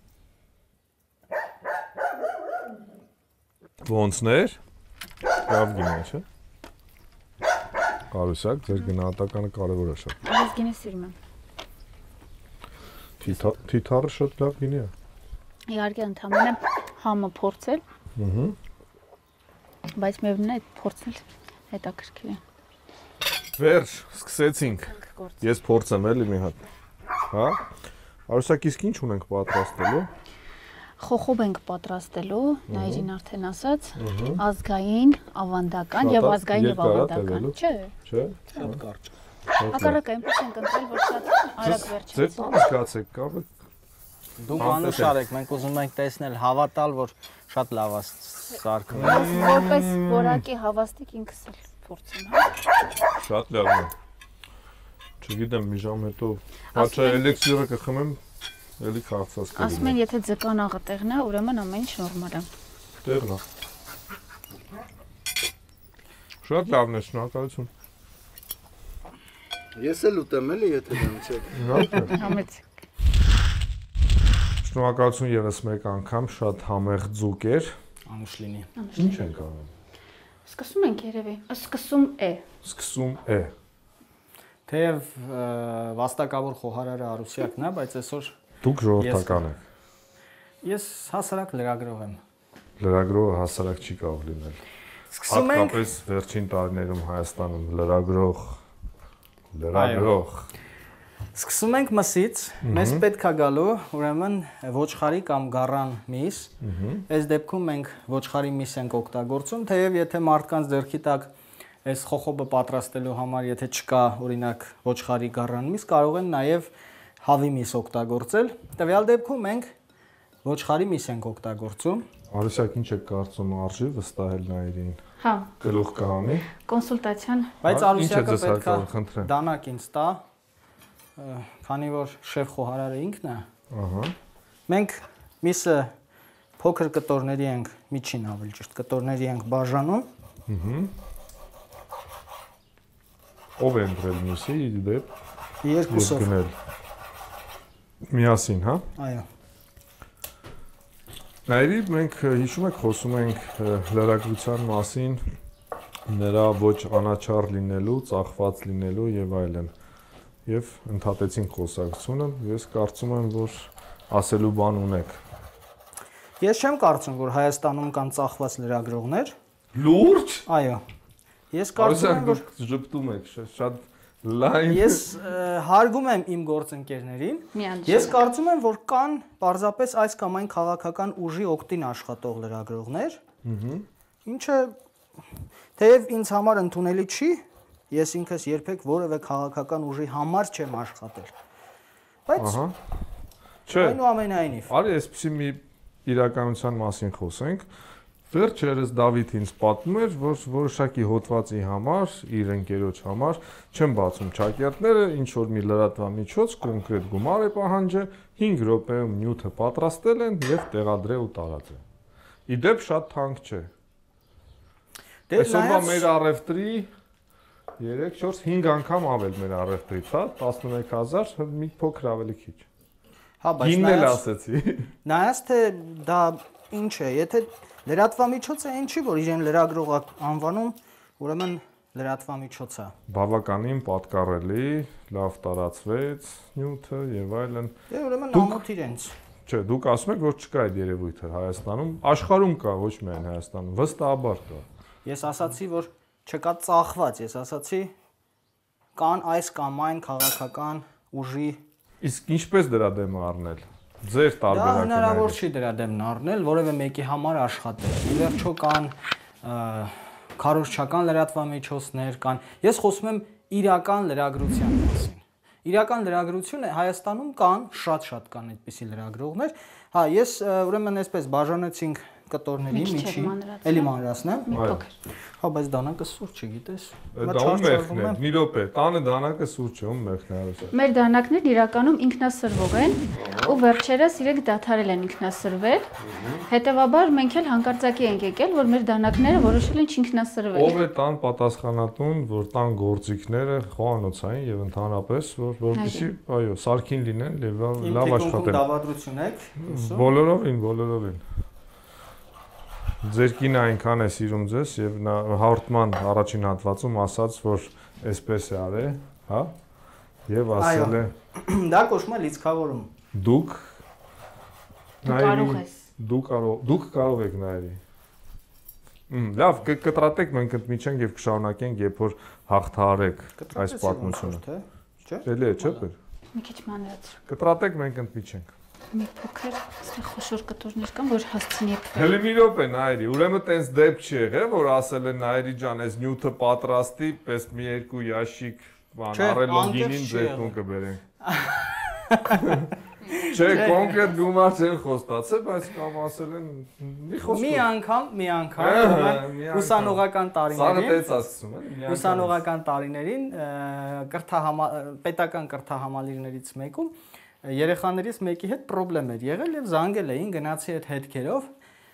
Ոնցներ։ Լավ գինի է, չէ՞։ Կարուսակ, ձեր գնահատականը կարևոր է շատ։ Ես գինի սիրում եմ։ Թիթառը շատ լավ գինի է։ Իհարկե ընդհանրապես համը փորձել։ Ահա։ Բայց միևնույն է փորձել հետաքրքիր է։ Վերջ, սկսեցինք։ Ես փորձեմ էլի մի հատ։ Հա։ Արուսակ իսկ ինչ ունենք պատրաստելու։ Խոխոբ ենք պատրաստելու, Նայիրին արդեն ասաց, ազգային, ավանդական եւ ազգային եւ ավանդական, չէ։ Չէ։ Շատ կարճ։ Հակառակը այնպես ենք ընտրել, որ շատ արագ վերջացնենք։ Ձեր բանը զգացեք, կապը։ Դուք անուշար եք, մենք ուզում ենք տեսնել, հավատալ, որ շատ լավ է սարքվում։ Որպես որակի հավաստիկ ինքս էլ փորձեմ, հա։ Շատ լավ է։ Չգիտեմ, մի ժամ հետո հաճա էլեքսիրը կխմեմ, էլի քաղցած կլինի։ Ասում են, եթե ձկանաղը տեղն է, ուրեմն ամեն ինչ նորմալ է։ Տեղն է։ Շատ լավն է, շնորհակալություն։ Ես էլ ուտեմ էլի, եթե դեմ չեք։ Համեցեք։ Շնորհակալություն եւս մեկ անգամ, շատ համեղ ձուկ էր։ Անուշ լինի։ Ինչ ենք անում։ Սկսում ենք երևի, սկսում է։ Սկսում է։ Թեև վաստակավոր խոհարարը Արուսյակն է, բայց այսօր Դուք ժողովրդական եք։ Ես հասարակ լրագրող եմ։ Լրագրողը հասարակ չի կարող լինել։ Սկսում ենք հատկապես վերջին տարիներում Հայաստանում լրագրող լրագրող Սկսում ենք մսից, մեզ պետք է գալու, ուրեմն ոչխարի կամ գառան միս։ Այս դեպքում մենք ոչխարի միս ենք օգտագործում, թեև եթե մարդկանց ձեռքի տակ այս խոխոբը պատրաստելու համար եթե չկա օրինակ ոչխարի գառան միս, կարող են նաև հավի միս օգտագործել։ Տվյալ դեպքում մենք ոչխարի միս ենք օգտագործում։ Արուսյակ ինչ եք կարծում, արժի վստահել Նայիրին։ Հա։ Գլուխ կհանի։ Կոնսուլտացիան։ Բայց Արուսյակը պետք է դանակ ինձ տա, քանի որ շեֆ խոհարարը ինքն է։ Ահա։ Մենք միսը փոքր կտորների ենք, միջին ավելի ճիշտ, կտորների ենք բաժանում։ Ահա։ Ով է ընտրել միսի դեպ։ Երկուսով։ Միասին, հա։ Այո։ Նայրի մենք հիշում եք խոսում ենք լրագրության մասին, նրա ոչ անաչառ լինելու, ծախված լինելու եւ այլն։ Եվ ընդհատեցինք խոսակցությունը, ես կարծում եմ, որ ասելու բան ունեք։ Ես չեմ կարծում, որ Հայաստանում կան ծախված լրագրողներ։ Լուրջ։ Այո։ Ես կարծում եմ, որ ժպտում եք, շատ լայն։ Ես հարգում եմ իմ գործընկերներին։ Ես կարծում եմ, որ կան պարզապես այս կամ այն քաղաքական ուժի օգտին աշխատող լրագրողներ։ Ինչը թեև ինձ համար ընդունելի չի, ես ինքս երբեք որևէ քաղաքական ուժի համար չեմ աշխատել։ Բայց Ահա։ Չէ։ Այնուամենայնիվ։ Արի այսպեսի մի իրականության մասին խոսենք։ Վերջերս Դավիթ ինձ պատմում էր, որ որոշակի հոդվածի համար, իր ընկերոջ համար չեն բացում ճակերտները, ինչ որ մի լրատվամիջոց կոնկրետ գումար է պահանջը, հինգ րոպեում նյութը պատրաստել են եւ տեղադրել ու տարածել։ Իդեպ շատ թանկ չէ։ Այսօրվա մեր առևտրի երեք, չորս, հինգ անգամ ավել մեր առևտրից, հա, տասնմեկ հազար, մի փոքր ավելի քիչ։ Հա, բայց Հինն էլ ասեցի։ Նայած թե դա ինչ է, եթե լրատվամիջոցը այն չի, որ իրեն լրագրող անվանում, ուրեմն լրատվամիջոց է։ Բավականին պատկառելի, լավ տարածվեց նյութը եւ այլն։ Դե ուրեմն ամոթ իրենց։ Չէ, դուք ասում եք, որ չկա այդ երևույթը Հայաստանում, աշխարհում կա, ոչ միայն Հայաստանում, վստահաբար կա։ Ես ասացի, որ չկա ծախված, ես ասացի կան այս կամ այն քաղաքական ուժի։ Իսկ ինչպես դրա դեմը առնել։ Ձեր Դա տարբերակը։ հնարավոր չի դրա դեմն առնել, որևէ մեկի համար աշխատել։ Ի վերջո կան քարոզչական լրատվամիջոցներ, կան։ Ես խոսում եմ իրական լրագրության մասին։ Իրական լրագրությունը Հայաստանում կան, շատ-շատ կան այդպիսի լրագրողներ։ Հա, ես ուրեմն այսպես բաժանեցինք կտորների միջի, էլի մանրացնեմ։ Մի փոքր։ Հա, բայց դանակը սուրճ է, գիտես։ Դա ում մեղքն է։ Մի րոպե, տանը դանակը սուրճ է, ում մեղքն է արուսա։ Մեր դանակներն իրականում ինքնասրվող են ու վերջերս իրենք դադարել են ինքնասրվել։ Հետևաբար մենք էլ հանկարծակի ենք եկել, որ մեր դանակները որոշել են չինքնասրվել։ Ով է տան պատասխանատուն, որ տան գործիքները խոհանոցային եւ ընդհանրապես որ որպեսզի, այո, սարքին լինեն եւ լավ աշխատեն։ Դավադրություն եք։ Բոլորովին, բոլորովին։ Ձեր կինը այնքան է սիրում ձեզ եւ նա հաղորդման առաջին հատվածում ասաց, որ այսպես է արել, հա? Եվ ասել է դա կոչվում է լիցքավորում։ Դուք կարող ես։ Դուք կարող, դուք կարող եք նայելի։ Ừm, լավ, կկտրատեք, մենք ընդմիջենք եւ կշարունակենք, երբ որ հաղթահարեք այս պատմությունը։ Չէ՞։ Էլի է, չէ՞։ Մի քիչ մանրացրու։ Կտրատեք, մենք ընդմիջենք։ Մի փոքր, այստեղ խոշոր կտորներ կան, որ հասցնի։ Հələ մի րոպե նայերի, ուրեմն տենց դեպք չի եղել, որ ասել են նայերի ջան, այս նյութը պատրաստի, պես մի երկու ящик բան առելով գինին ձեր տուն կբերենք։ Չէ, կոնկրետ գումար չեն խոստացել, բայց կամ ասել են մի խոսք։ Մի անգամ, մի անգամ ուսանողական տարիներին։ Սա դեց ասում են։ Ուսանողական տարիներին կրթահամա պետական կրթահամալիրներից մեկում երեխաներից մեկի հետ խնդրեմ էր եղել եւ զանգել էին, գնացի այդ հետքերով։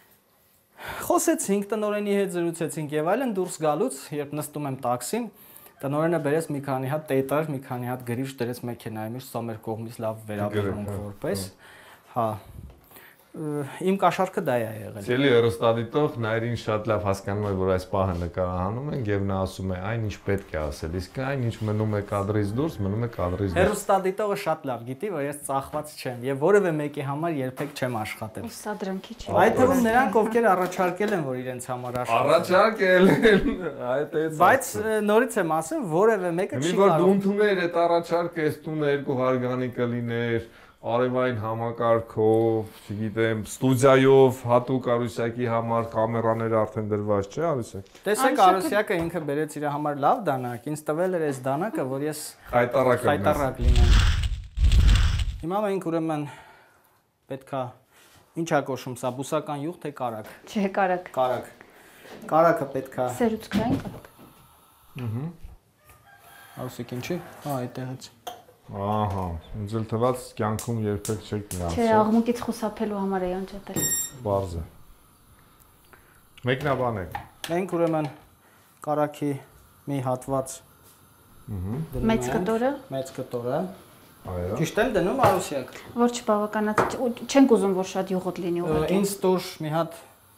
Խոսեցինք, տնօրենի հետ զրուցեցինք եւ այլն, դուրս գալուց, երբ նստում եմ տաքսին, տնօրենը բերեց մի քանի հատ տետար, մի քանի հատ գրիչ դրեց մեքենայի մեջ, սա մեր կողմից լավ վերաբերմունք որպես։ Հա։ Իմ կաշառքը դա է եղել։ Ցելի հեռուստադիտող Նայրին շատ լավ հասկանում է, որ այս պահը նկարահանում են եւ նա ասում է այն ինչ պետք է ասել, իսկ այն ինչ մնում է կադրից դուրս, մնում է կադրից դուրս։ Հեռուստադիտողը շատ լավ գիտի, որ ես ծախված չեմ եւ որևէ մեկի համար երբեք չեմ աշխատել։ Սա դրանքի չի։ Այդ թվում նրանք, ովքեր առաջարկել են, որ իրենց համար աշխատեն։ Առաջարկել են, այդ է։ Բայց նորից եմ ասում, որևէ մեկը չի կարող։ Մի որ կարող։ դու ընդուներ այդ առաջարկը, այս տունը երկու հարգանի կլիներ, արևային համակարգով, չգիտեմ, ստուդիայով, հատուկ Արուսյակի համար կամերաները արդեն դրված չէ, Արուսյակ։ Տեսեք, Արուսյակը ինքը բերեց իր համար լավ դանակ, ինձ տվել էր այս դանակը, որ ես խայտարակ լինեմ։ Հիմա մենք ուրեմն պետքա ինչա կոչում, սա բուսական յուղ թե կարակ։ Չէ, կարակ։ Կարակ։ Կարակը պետքա։ Սերուցքային կարակ։ Ահա։ Արուսիկ ինչի՞։ Հա, այդտեղից։ Ահա, ինձ էլ թվաց կյանքում երբեք չեք նրանց։ Չէ, աղմուկից խուսափելու համար է անջատել։ Բարձ է։ Մեկնաբանեք։ Մենք ուրեմն կարակի մի հատված Մեծ կտորը։ Մեծ կտորը։ Այո։ Ճիշտ եմ դնում Արուսյակ։ Որ չբավականաց, չենք ուզում որ շատ յուղոտ լինի ուղղակի։ Ինձ տուր մի հատ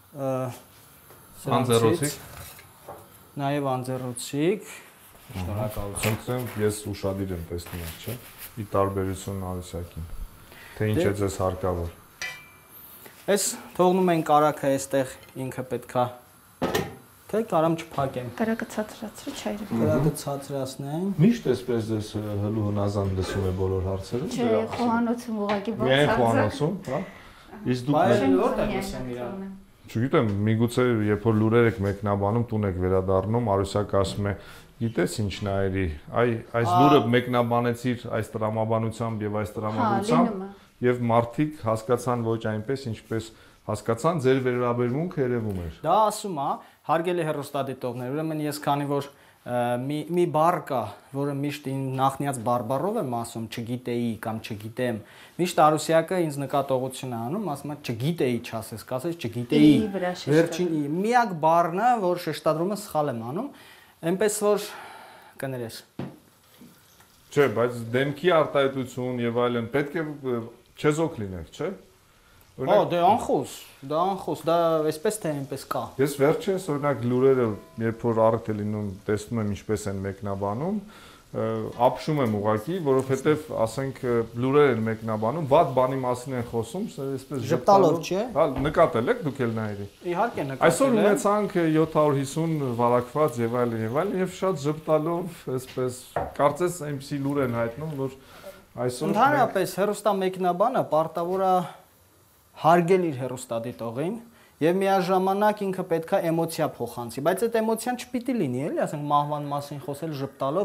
անձեռոցիկ։ Նաև անձեռոցիկ։ Շնորհակալություն։ Խնդրեմ, ես ուշադիր եմ տեսնում, չէ՞։ Ի տարբերություն Արուսյակին։ Թե ինչ է ձեզ հարկավոր։ Այս թողնում են կարակը այստեղ ինքը պետքա թե կարամ չփակեմ։ Կարակը ցածրացրու չայրը։ Կարակը ցածրացնեմ։ Միշտ էսպես դες հլու հնազանդ լսում է բոլոր հարցերը։ Չէ, խոհանոցում ուղղակի բացարձակ։ Միայն խոհանոցում, հա։ Իսկ դուք որտեղ լսեմ իրան։ Չգիտեմ, միգուցե երբ որ լուրեր եք մեկնաբանում, տուն եք վերադառնում, Արուսյակը ասում է գիտես ինչ նայերի, այ այս լուրը մեկնաբանեցիր այս տրամաբանությամբ եւ այս տրամաբանությամբ եւ մարդիկ հասկացան ոչ այնպես ինչպես հասկացան ձեր վերաբերմունքը երևում էր։ Դա ասում է, հարգելի հեռուստադիտողներ, ուրեմն ես քանի որ մի մի բառ կա, որը միշտ նախնիած բարբառով եմ ասում, չգիտեի կամ չգիտեմ, միշտ Արուսյակը ինձ նկատողություն է անում, ասում է չգիտեի չասես, կասես չգիտեի։ Վերջին միակ բառն է, որ շեշտադրումը սխալ եմ անում, այնպես որ կներես։ Չէ, բայց դեմքի արտահայտություն եւ այլն պետք է չեզոք լիներ, չէ՞։ Հա, դե անխոս, դա անխոս, դա այսպես թե այնպես կա։ Ես վերջերս օրինակ լուրերը, երբ որ առիթ է լինում, տեսնում եմ ինչպես են մեկնաբանում, ապշում եմ ուղակի, որովհետև ասենք լուրեր են մեկնաբանում, վատ բանի մասին են խոսում, այսպես ժպտալով, չէ՞։ Հա, նկատել եք դուք էլ նայերի։ Իհարկե նկատել եմ։ Այսօր ունեցանք յոթ հարյուր հիսուն վարակված եւ այլն եւ այլն եւ շատ ժպտալով, այսպես կարծես այնպիսի լուր են հայտնում, որ այսօր ընդհանրապես հեռուստամեկնաբանը պարտավոր է հարգել իր հեռուստադիտողին եւ միաժամանակ ինքը պետքա էմոցիա փոխանցի, բայց այդ էմոցիան չպիտի լինի, էլի, ասենք մահվան մասին խոսել ժպտալով,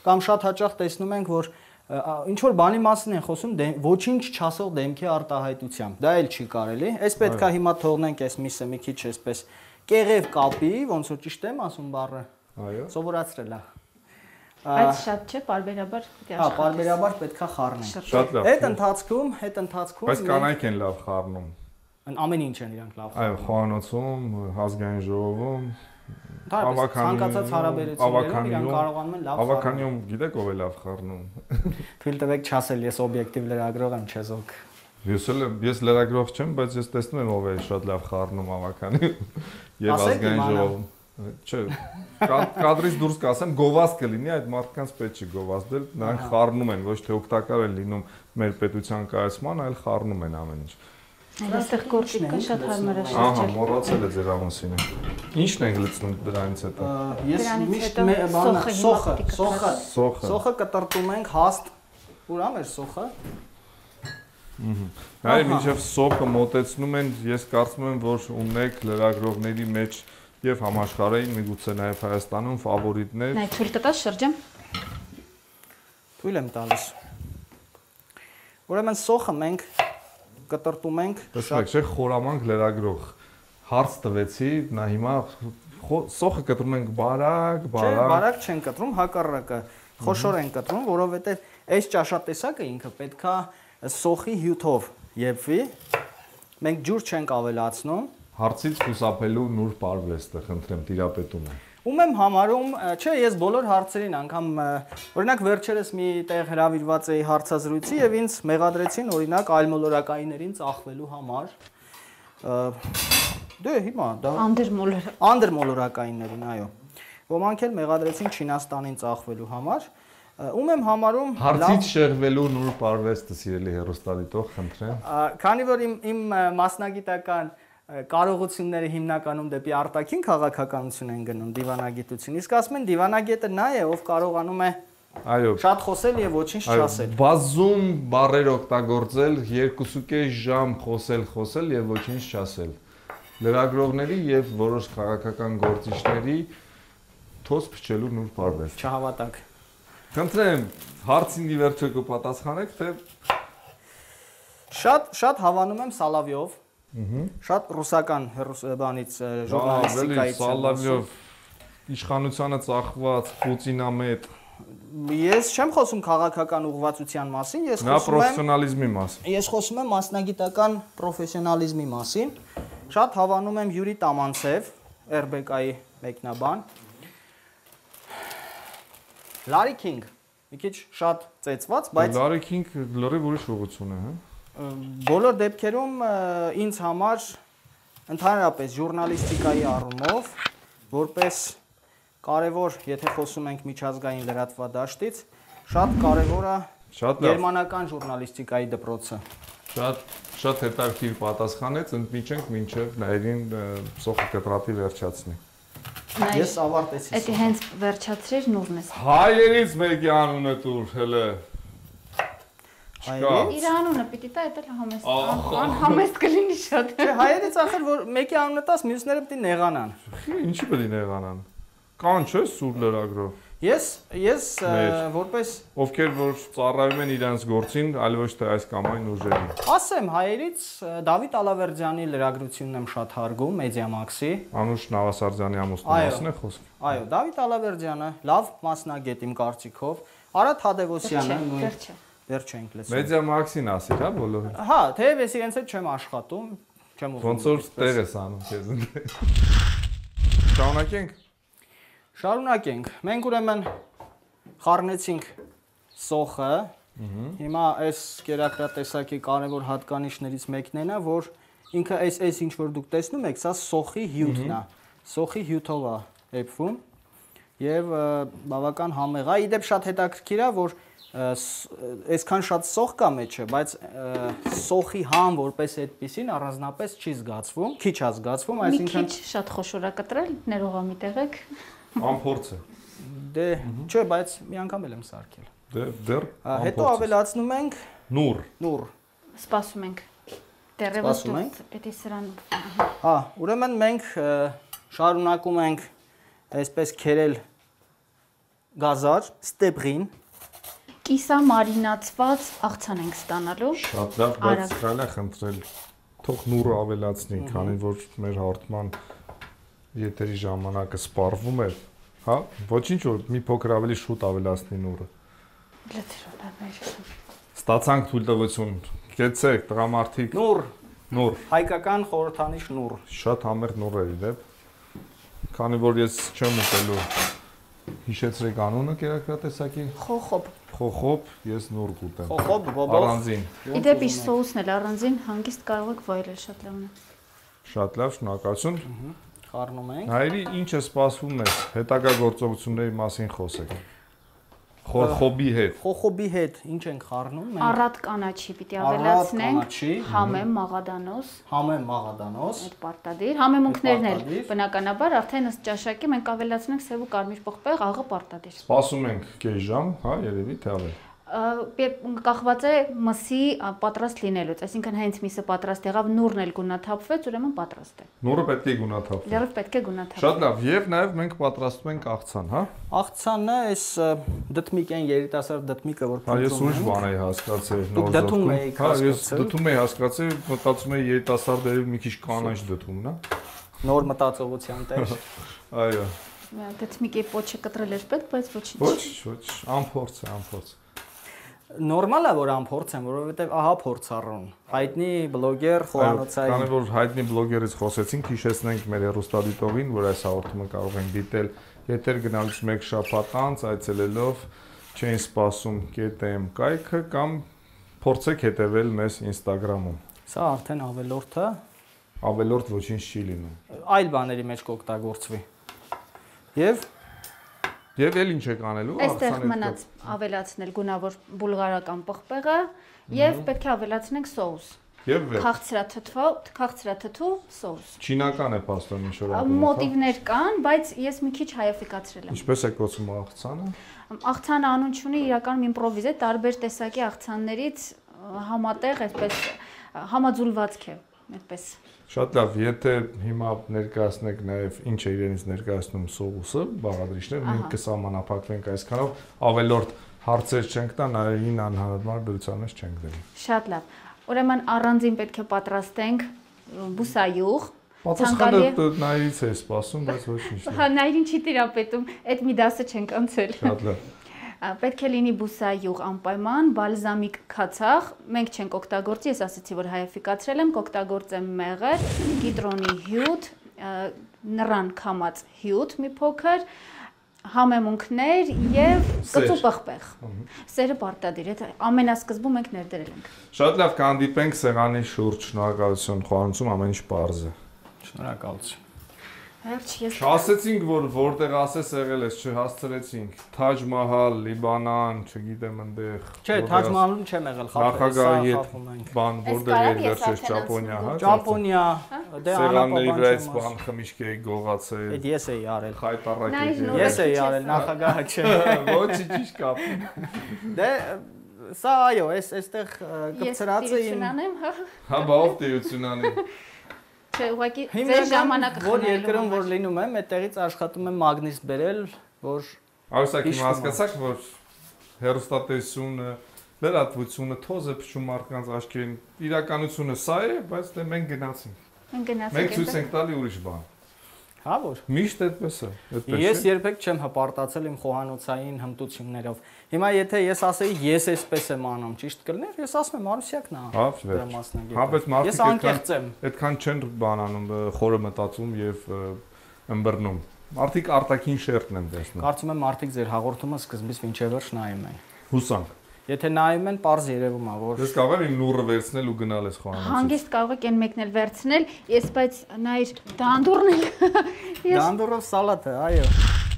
կամ շատ հաճախ տեսնում ենք, որ ինչ որ բանի մասին են խոսում, ոչինչ չասող դեմքի արտահայտությամբ։ Դա էլ չի կարելի։ Այս պետքա հիմա թողնենք այս միսը մի քիչ այսպես կեղև կապի, ոնց որ ճիշտ եմ ասում բառը։ Այո։ Սովորացրել է։ Բայց շատ չէ, պարբերաբար պետք է աշխատես։ Հա, պարբերաբար պետքա խառնենք։ Շատ լավ։ Այդ ընթացքում, այդ ընթացքում Բայց կանայք են լավ խառնում։ Ամեն ինչ են իրանք լավ խառնում։ Այո, խոհանոցում, ազգային ժողովում, ցանկացած հարաբերություններում իրանք կարողանում են լավ խառնել։ Ավականիում գիտեք ով է լավ խառնում։ Թույլ տվեք չասել, ես օբյեկտիվ լրագրող եմ, չեզոք։ Ես էլ ես լրագրող չեմ, բայց ես տեսնում եմ ով է շատ լավ խառնում ավականիում եւ ազգային ժողովում։ Չէ, կադրից դուրս կասեմ, գովազդ կլինի, այդ մարդկանց պետք չի գովազդել, նրանք խառնում են, ոչ թե օգտակար են լինում մեր պետության կայացման, այլ խառնում են ամեն ինչ։ Այստեղ գործիքը շատ հարմարաշատ է։ Ահա, մոռացել է ձեր ամուսինը։ Ինչն ենք լցնում դրանից հետո։ Ես միշտ բանը սոխը, սոխը, սոխը կտրտում ենք հաստ։ Ուրա մեր սոխը։ Այո, մինչև սոխը մոտեցնում են, ես կարծում եմ, որ ունեք լրագրողների մեջ եւ համաշխարհային, միգուցե նաեւ Հայաստանում ֆավորիտներ։ Նայ, թույլ տտած շրջեմ։ Թույլ եմ տալիս։ Ուրեմն սոխը մենք կտրտում ենք։ Տեսեք, չէ, խորամանկ լրագրող։ Հարց տվեցի, նա հիմա սոխը կտրում ենք բարակ, բարակ։ Չէ, բարակ չեն կտրում, հակառակը։ Խոշոր են կտրում, որովհետեւ այս ճաշատեսակը ինքը պետքա սոխի հյութով եփվի։ Մենք ջուր չենք ավելացնում։ Հարցից խուսափելու նուրբ արվեստը, խնդրեմ, տիրապետում եմ։ Ում եմ համարում, չէ, ես բոլոր հարցերին անգամ օրինակ վերջերս մի տեղ հրավիրված էի հարցազրույցի եւ ինձ մեղադրեցին օրինակ այլմոլորակայիներին ծախվելու համար։ Դե հիմա դա անդերմոլոր անդերմոլորակայիներին, այո։ Ոմանք էլ մեղադրեցին Չինաստանին ծախվելու համար։ Ում եմ համարում հարցից շեղվելու նուրբ արվեստը, սիրելի հեռուստադիտող, խնդրեմ։ Քանի որ իմ իմ մասնագիտական կարողությունները հիմնականում դեպի արտաքին քաղաքականություն են գնում, դիվանագիտություն։ Իսկ ասում են դիվանագետը նա է, ով կարողանում է այո, շատ խոսել եւ ոչինչ չասել։ Բազում բառեր օգտագործել, երկուսուկես ժամ խոսել, խոսել եւ ոչինչ չասել։ Լրագրողների եւ որոշ քաղաքական գործիչների թոս փչելու նուրբ արվեստ։ Չհավատակ։ Խնդրեմ, հարցին ի վերջո կպատասխանեք, թե շատ շատ հավանում եմ Սալավյով։ Շատ ռուսական բանից ժուրնալիստիկայից Սալավյով իշխանությանը ծախված Պուտինամետ։ Ես չեմ խոսում քաղաքական ուղղվածության մասին, ես նա խոսում եմ պրոֆեսիոնալիզմի մասին։ Ես խոսում եմ մասնագիտական պրոֆեսիոնալիզմի մասին։ Շատ հավանում եմ Յուրի Տամանցև, R B K-ի մեկնաբան։ Լարի Քինգ, մի քիչ շատ ծեծված, բայց Լարի Քինգ լրիվ ուրիշ ուղղություն է, հա։ Բոլոր դեպքերում ինձ համար ընդհանրապես ժուրնալիստիկայի առումով որպես կարևոր, եթե խոսում ենք միջազգային լրատվադաշտից, շատ կարևոր է գերմանական ժուրնալիստիկայի դպրոցը։ Շատ շատ հետաքրքիր պատասխանեց, ընդմիջենք մինչև Նայրին սոխը կտրատի վերջացնի։ Ես ավարտեցի։ Էդի հենց վերջացրիր նուրն ես։ Հայերից մեկի անունը տուր, հələ։ Իր անունը պիտի տա, դա համեստ։ Անհամեստ կլինի շատ։ Չէ, հայերից ախր որ մեկի անունը տաս, մյուսները պիտի նեղանան։ Ինչի պետք է նեղանան։ Կան չէ սուր լրագրող։ Ես ես որպես ովքեր որ ծառայում են իրենց գործին, այլ ոչ թե այս կամ այն ուժերին։ Ասեմ, հայերից Դավիթ Ալավերդյանի լրագրությունն եմ շատ հարգում, Մեդիամաքսի։ Անուշ Նավասարդյանի ամուսնու մասին է խոսքը։ Այո, Դավիթ Ալավերդյանը լավ մասնագետ իմ կարծիքով, Արա Թադևոսյանը նույն վերջ ենք լսում։ Մեդիամաքսին ասիր, հա, բոլորին։ Հա, թեև ես իրենց հետ չեմ աշխատում, չեմ ուզում։ Ոնց որ տեղ ես անում քեզ ընդ։ Շարունակենք։ Շարունակենք։ Մենք ուրեմն խառնեցինք սոխը։ Հիմա այս կերակրատեսակի կարևոր հատկանիշներից մեկն է նա, որ ինքը այս այս ինչ որ դուք տեսնում եք, սա սոխի հյութն է։ Սոխի հյութով է եփվում եւ բավական համեղ է։ Իդեպ շատ հետաքրքիր է, որ այսքան շատ սոխ կա մեջը, բայց սոխի համ որպես այդպեսին առանձնապես չի զգացվում, քիչ է զգացվում, այսինքն մի քիչ շատ խոշոր է կտրել, ներողամիտ եղեք։ Անփորձ է։ Դե, չէ, բայց մի անգամ էլ եմ սարքել։ Դե դեռ Հետո ավելացնում ենք նուր։ նուր։ Սպասում ենք։ Դեռևս պետք է սրան։ Հա, ուրեմն մենք շարունակում ենք այսպես քերել գազար, ստեբրին, Կիսա մարինացված աղցան ենք ստանալու։ Շատ լավ, բայց կարելի է խնդրել թող նուրը ավելացնի, քանի որ մեր հարթման եթերի ժամանակը սպառվում էր, հա, ոչինչ որ մի փոքր ավելի շուտ ավելացնի նուրը։ Ստացանք թույլտվություն, կեցեք, տղամարդիկ։ նուր, նուր, հայկական խորհրդանիշ նուր։ Շատ համեղ նուր էր դեպ։ Քանի որ ես չեմ ուտելու, հիշեցրեք անունը կերակրատեսակի։ Խոխոբ։ Խոխոբ, ես նուր կուտեմ։ Խոխոբ, բոբող։ Առանձին։ Իդեպ իր սոուսն էլ առանձին հանգիստ կարող եք վայելել շատ լավն է։ Շատ լավ, շնորհակալություն։ Խառնում ենք։ Հայրի ինչ է սպասվում մեզ, հետագա գործողությունների մասին խոսեք։ Խոխոբի հետ։ Խոխոբի հետ ինչ ենք խառնում մենք։ Առատ կանաչի պիտի ավելացնենք։ կանաչի, Համեմ մաղադանոս։ Համեմ մաղադանոս։ Այդ պարտադիր։ Համեմունքներն էլ պարտադիր։ բնականաբար արդեն ըստ ճաշակի մենք ավելացնենք սև ու կարմիր պղպեղ, աղը պարտադիր։ Սպասում ենք կես ժամ, հա, երևի թե ավել։ Կախված է մսի պատրաստ լինելուց, այսինքն հենց միսը պատրաստ եղավ, նուրն էլ գունաթափվեց, ուրեմն պատրաստ է։ Նուրը պետք է գունաթափվի։ Լրիվ պետք է գունաթափվի։ Շատ լավ, եւ նաեւ մենք պատրաստում ենք աղցան, հա։ Աղցանը այս դդմիկեն երիտասարդ դդմիկը որ Հա, ես ուրիշ բան էի հասկացել նոր դդում էիք Հա, ես հասկացել։ դդում էի հասկացել, մտածում էի երիտասարդների մի քիչ կանաչ դդումն է։ Նոր մտածողության տեղ։ Այո։ Դդմիկի պոչը կտրել էր պետք, բայց ոչինչ։ Ոչ, ոչ, անփորձ է, անփորձ։ Նորմալ է որ անփորձ եմ, որովհետև ահա փորձառուն։ Հայտնի բլոգեր, խոհանոցային։ Քանի որ հայտնի բլոգերից խոսեցինք, հիշեցնենք մեր հեռուստադիտողին, որ այս հաղորդումը կարող են դիտել եթեր գնալուց մեկ շաբաթ անց այցելելով Չէին սպասում .am կայքը կամ փորձեք հետևել մեզ Instagram-ում։ Սա արդեն ավելորդը Ավելորդ ոչինչ չի լինում։ այլ բաների մեջ կօգտագործվի։ Եվ Եվ էլ ինչ եք անելու, այստեղ մնաց ավելացնել գունավոր բուլղարական պղպեղը եւ պետք է ավելացնենք սոուս։ Եվ վեր։ Քաղցրաթթու, քաղցրաթթու սոուս։ Չինական է պաստոն ինչ որ ապա։ Մոտիվներ կան, բայց ես մի քիչ հայաֆիկացրել եմ։ Ինչպես է կոչվում աղցանը։ Աղցանը անուն չունի, իրականում իմպրովիզ է, տարբեր տեսակի աղցաններից համատեղ այդպես համաձուլվածք է, այդպես։ Շատ լավ, եթե հիմա ներկայացնեք նաև ինչ է իրենից ներկայացնում սոուսը, բաղադրիչներ, մենք կսահմանափակվենք այսքանով, ավելորդ հարցեր չենք տա, նային անհարմար դրության մեջ չենք դրի։ Շատ լավ։ Ուրեմն առանձին պետք է պատրաստենք բուսայուղ։ Պատասխանը նայից է սպասում, բայց ոչինչ։ Հա, նայրին չի տիրապետում, այդ մի դասը չենք անցել։ Շատ լավ։ Պետք է լինի բուսայուղ անպայման, բալզամիկ քացախ, մենք չենք օգտագործի, ես ասացի, որ հայաֆիկացրել եմ, կօգտագործեմ մեղր, կիտրոնի հյութ, նռան քամած հյութ մի փոքր, համեմունքներ եւ կծու պղպեղ։ Սերը պարտադիր է, ամենասկզբում մենք ներդրել ենք։ Շատ լավ, կհանդիպենք սեղանի շուրջ, շնորհակալություն, խոհանոցում ամեն ինչ պարզ է։ Շնորհակալություն։ Վերջ ես Չասեցինք, որ որտեղ ասես եղել ես, չհասցրեցինք։ Թաջ Մահալ, Լիբանան, չգիտեմ այնտեղ։ Չէ, Թաջ Մահալում չեմ եղել, Նախագահի հետ բան որտեղ էր վերջերս Ճապոնիա, հա։ Ճապոնիա, դե Սեղանների վրայից բան խմիչք էի գողացել։ Այդ ես էի արել։ Խայտարակետ։ Ես էի արել, նախագահը չէ։ Ոչինչ չի կապ։ Դե սա այո, այս այստեղ կպցրածը իմ։ Հա, բաղ տիրություն անի։ Չէ, ուղղակի ձեր ժամանակը որ երկրում որ լինում եմ, այդտեղից աշխատում եմ մագնիստ բերել, որ Այսօր իմ հասկացաք, որ հերոստատեսությունը, լրատվությունը թոզ է փչում մարդկանց աչքերին։ Իրականությունը սա է, բայց դե մենք գնացինք։ Մենք գնացինք։ Մենք ցույց ենք տալի ուրիշ բան։ Հա որ։ Միշտ այդպես է, այդպես է։ Ես երբեք չեմ հպարտացել իմ խոհանոցային հմտություններով։ Հիմա եթե ես ասեի ես էսպես եմ անում, ճիշտ կլներ, ես ասում եմ Մարուսյակն է։ Հա, վերջ։ Հա, բայց մարդիկ ես անկեղծ եմ։ Այդքան չեն բան անում, խորը մտածում եւ ըմբռնում։ Մարդիկ արտաքին շերտն են տեսնում։ Կարծում եմ մարդիկ ձեր հաղորդումը սկզբից մինչև վերջ նայում են։ Հուսանք։ Եթե նայում են, པարզ երևում է, որ Ես կարող եմ իմ նուրը վերցնել ու գնալ ես խոհանոցից։ Հանգիստ կարող եք այն մեկն էլ վերցնել, ես բայց նայր դանդուրն էլ։ Դանդուրով սալատ է, այո։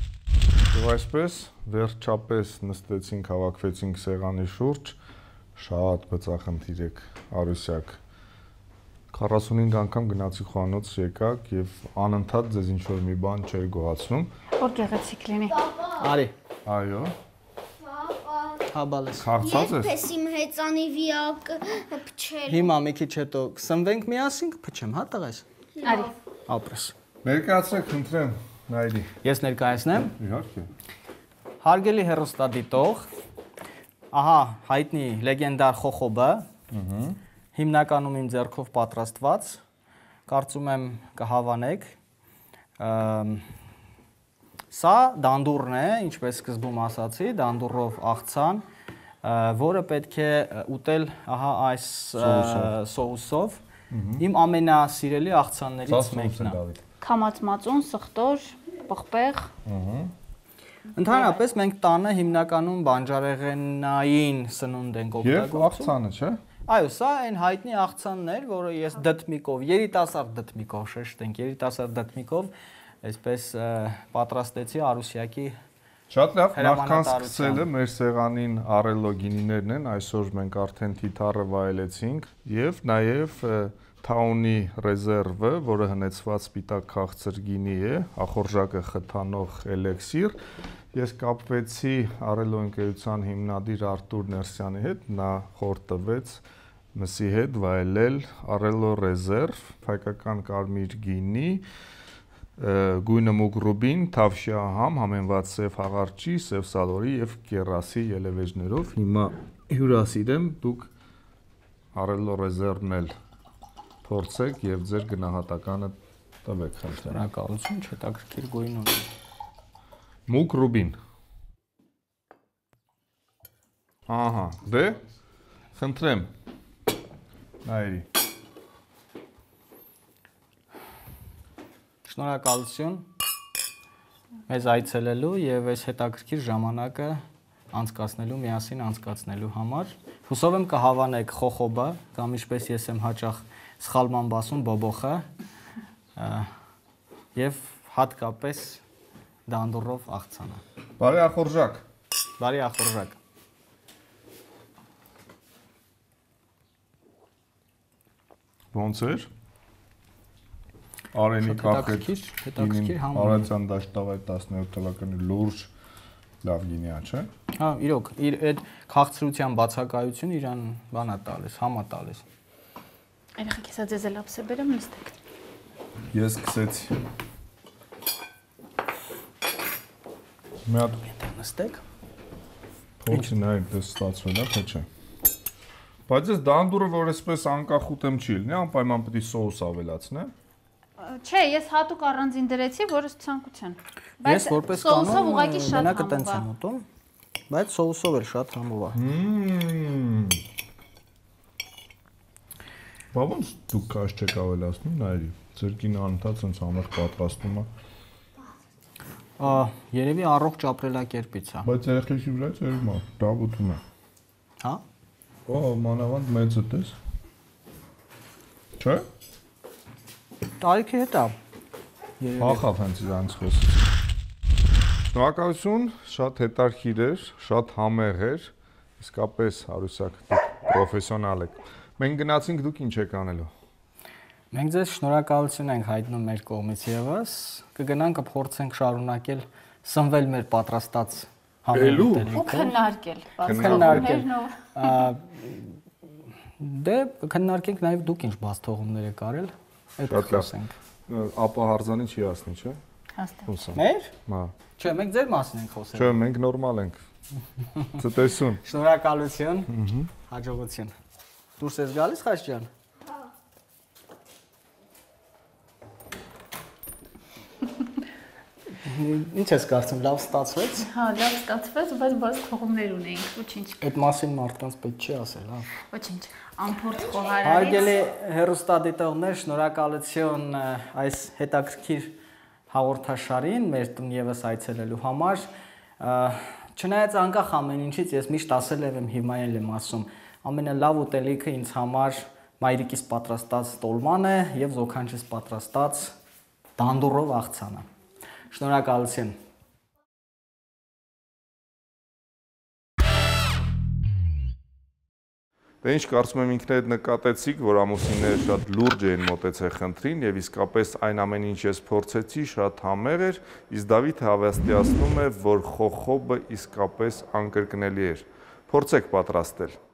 Եվ այսպես վերջապես նստեցինք, հավաքվեցինք սեղանի շուրջ, շատ բծախնդիր եք Արուսյակ։ քառասունհինգ անգամ գնացի խոհանոց, եկաք եւ անընդհատ ձեզ ինչ որ մի բան չէր գողացնում։ Որ գեղեցիկ լինի։ Արի։ Այո։ Հաբալես։ Քաղցած ես։ Ես իմ հեծանի վիակը փչել։ Հիմա մի քիչ հետո կսնվենք միասին, կփչեմ, հա տղես։ Արի։ Ապրես։ Ներկայացրեք, խնդրեմ, նայրի։ Ես ներկայացնեմ։ Իհարկե։ Հարգելի հեռուստադիտող, ահա հայտնի լեգենդար խոխոբը, հիմնականում իմ ձեռքով պատրաստված, կարծում եմ կհավանեք, սա դանդուրն է, ինչպես սկզբում ասացի, դանդուրով աղցան, որը պետք է ուտել ահա այս սոուսով, իմ ամենասիրելի աղցաններից մեկն է։ Քամած մածուն, սխտոր, պղպեղ։ Ընդհանրապես մենք տանը հիմնականում բանջարեղենային սնունդ ենք օգտագործում։ Եվ աղցանը, չէ՞։ Այո, սա այն հայտնի աղցանն էր, որը ես դդմիկով, երիտասարդ դդմիկով շեշտենք, երիտասարդ դդմիկով այսպես պատրաստեցի Արուսյակի։ Շատ լավ, նախքան սկսելը մեր սեղանին առելո գինիներն են, այսօր մենք արդեն թիթառը վայելեցինք եւ նաեւ Թաունի ռեզերվը, որը հնեցված սպիտակ քաղցր գինի է, ախորժակը խթանող էլեքսիր։ Ես կապվեցի առելո ընկերության հիմնադիր Արտուր Ներսյանի հետ, նա խորհուրդ տվեց մսի հետ վայելել առելո ռեզերվ, հայկական կարմիր գինի, գույնը մուգ ռուբին, թավշյա համ, համենված սև հաղարջի, սև սալորի եւ կերասի ելևեջներով։ Հիմա հյուրասիրեմ դուք առելո ռեզերվն էլ փորձեք եւ ձեր գնահատականը տվեք, խնդրեմ։ Շնորհակալություն, հետաքրքիր գույն ունի։ Մուգ ռուբին։ Ահա, դե խնդրեմ։ Նայրի։ Շնորհակալություն մեզ այցելելու եւ այս հետաքրքիր ժամանակը անցկացնելու, միասին անցկացնելու համար։ Հուսով եմ կհավանեք խոխոբը, կամ ինչպես ես եմ հաճախ սխալման բասում բոբոխը եւ հատկապես դանդուրով աղցանը։ Բարի ախորժակ։ Բարի ախորժակ։ Ոնց էր։ Արենի կապետ հետաքրքիր համ Արարատյան դաշտավայր տասներորդ թվականի լուրջ լավ գինի է, չէ՞։ Հա, իրոք, իր այդ քաղցրության բացակայությունը իրան բանա տալիս, համա տալիս։ Երեխեք, հեսա ձեզ էլ ափսե բերեմ, նստեք։ Ես սկսեցի։ Մի հատ նստեք։ փոքր նայ դες ստացվել է, թե չէ։ Բայց ես դանդուրը, որ այսպես անկախ ուտեմ չի լինի, անպայման պետք է սոուս ավելացնեմ։ Չէ, ես հատուկ առանձին դրեցի, որս ցանկության։ Ես որպես կանոն մենակ տենց եմ ուտում, բայց սոուսով էլ շատ համով է։ Բա ոնց դուք քաշ չեք ավելացնում, նայրի։ Ձեր կինը անընդհատ ցենց համեղ պատրաստում է։ Ա, երևի առողջ ապրելակերպից է։ Բայց երեխեքի վրա ծերում է, դա ուտում է։ Հա։ Օ, մանավանդ մեծը տես։ Չէ՞։ Տարիքի հետ է։ Ախավ հենց իրանց խոսից։ Շնորհակալություն, շատ հետաքրքիր էր, շատ համեղ էր, իսկապես Արուսյակ դուք պրոֆեսիոնալ եք։ Մենք գնացինք, դուք ինչ եք անելու։ Մենք ձեզ շնորհակալություն ենք հայտնում մեր կողմից եւս, կգնանք կփորձենք շարունակել սնվել մեր պատրաստած համերգներով։ Ու քննարկել, քննարկել։ Դե քննարկենք նաեւ դուք ինչ բաց թողումներ եք արել։ Այդ խոսենք։ Ապա հարձանի չի ասնի, չէ՞։ Հաստատ։ Մեր։ Հա։ Չէ, մենք ձեր մասին ենք խոսել։ Չէ, մենք նորմալ ենք։ Ցտեսուն։ Շնորհակալություն։ Հաջողություն։ Դուրս ես գալիս, Խաչ ջան։ Ինչ ես կարծում, լավ ստացվեց։ Հա, լավ ստացվեց, բայց բաց թողումներ ունեինք, ոչինչ։ Այդ մասին մարդկանց պետք չի ասել, հա։ Ոչինչ, անփորձ խոհարարից։ Հարգելի հեռուստադիտողներ, շնորհակալություն այս հետաքրքիր հաղորդաշարին մեր տուն եւս այցելելու համար։ Չնայած անկախ ամեն ինչից ես միշտ ասել եմ, հիմա էլ եմ ասում, ամենալավ ուտելիքը ինձ համար մայրիկիս պատրաստած տոլման է եւ զոքանչից պատրաստած դանդուրով աղցանը։ Շնորհակալություն։ Դե ինչ կարծում եմ ինքներդ նկատեցիք, որ ամուսինները շատ լուրջ էին մոտեցել խնդրին եւ իսկապես այն ամեն ինչ ես փորձեցի, շատ համեղ էր, իսկ Դավիթը հավաստիացնում է, որ խոխոբը իսկապես անկրկնելի էր։ Փորձեք պատրաստել։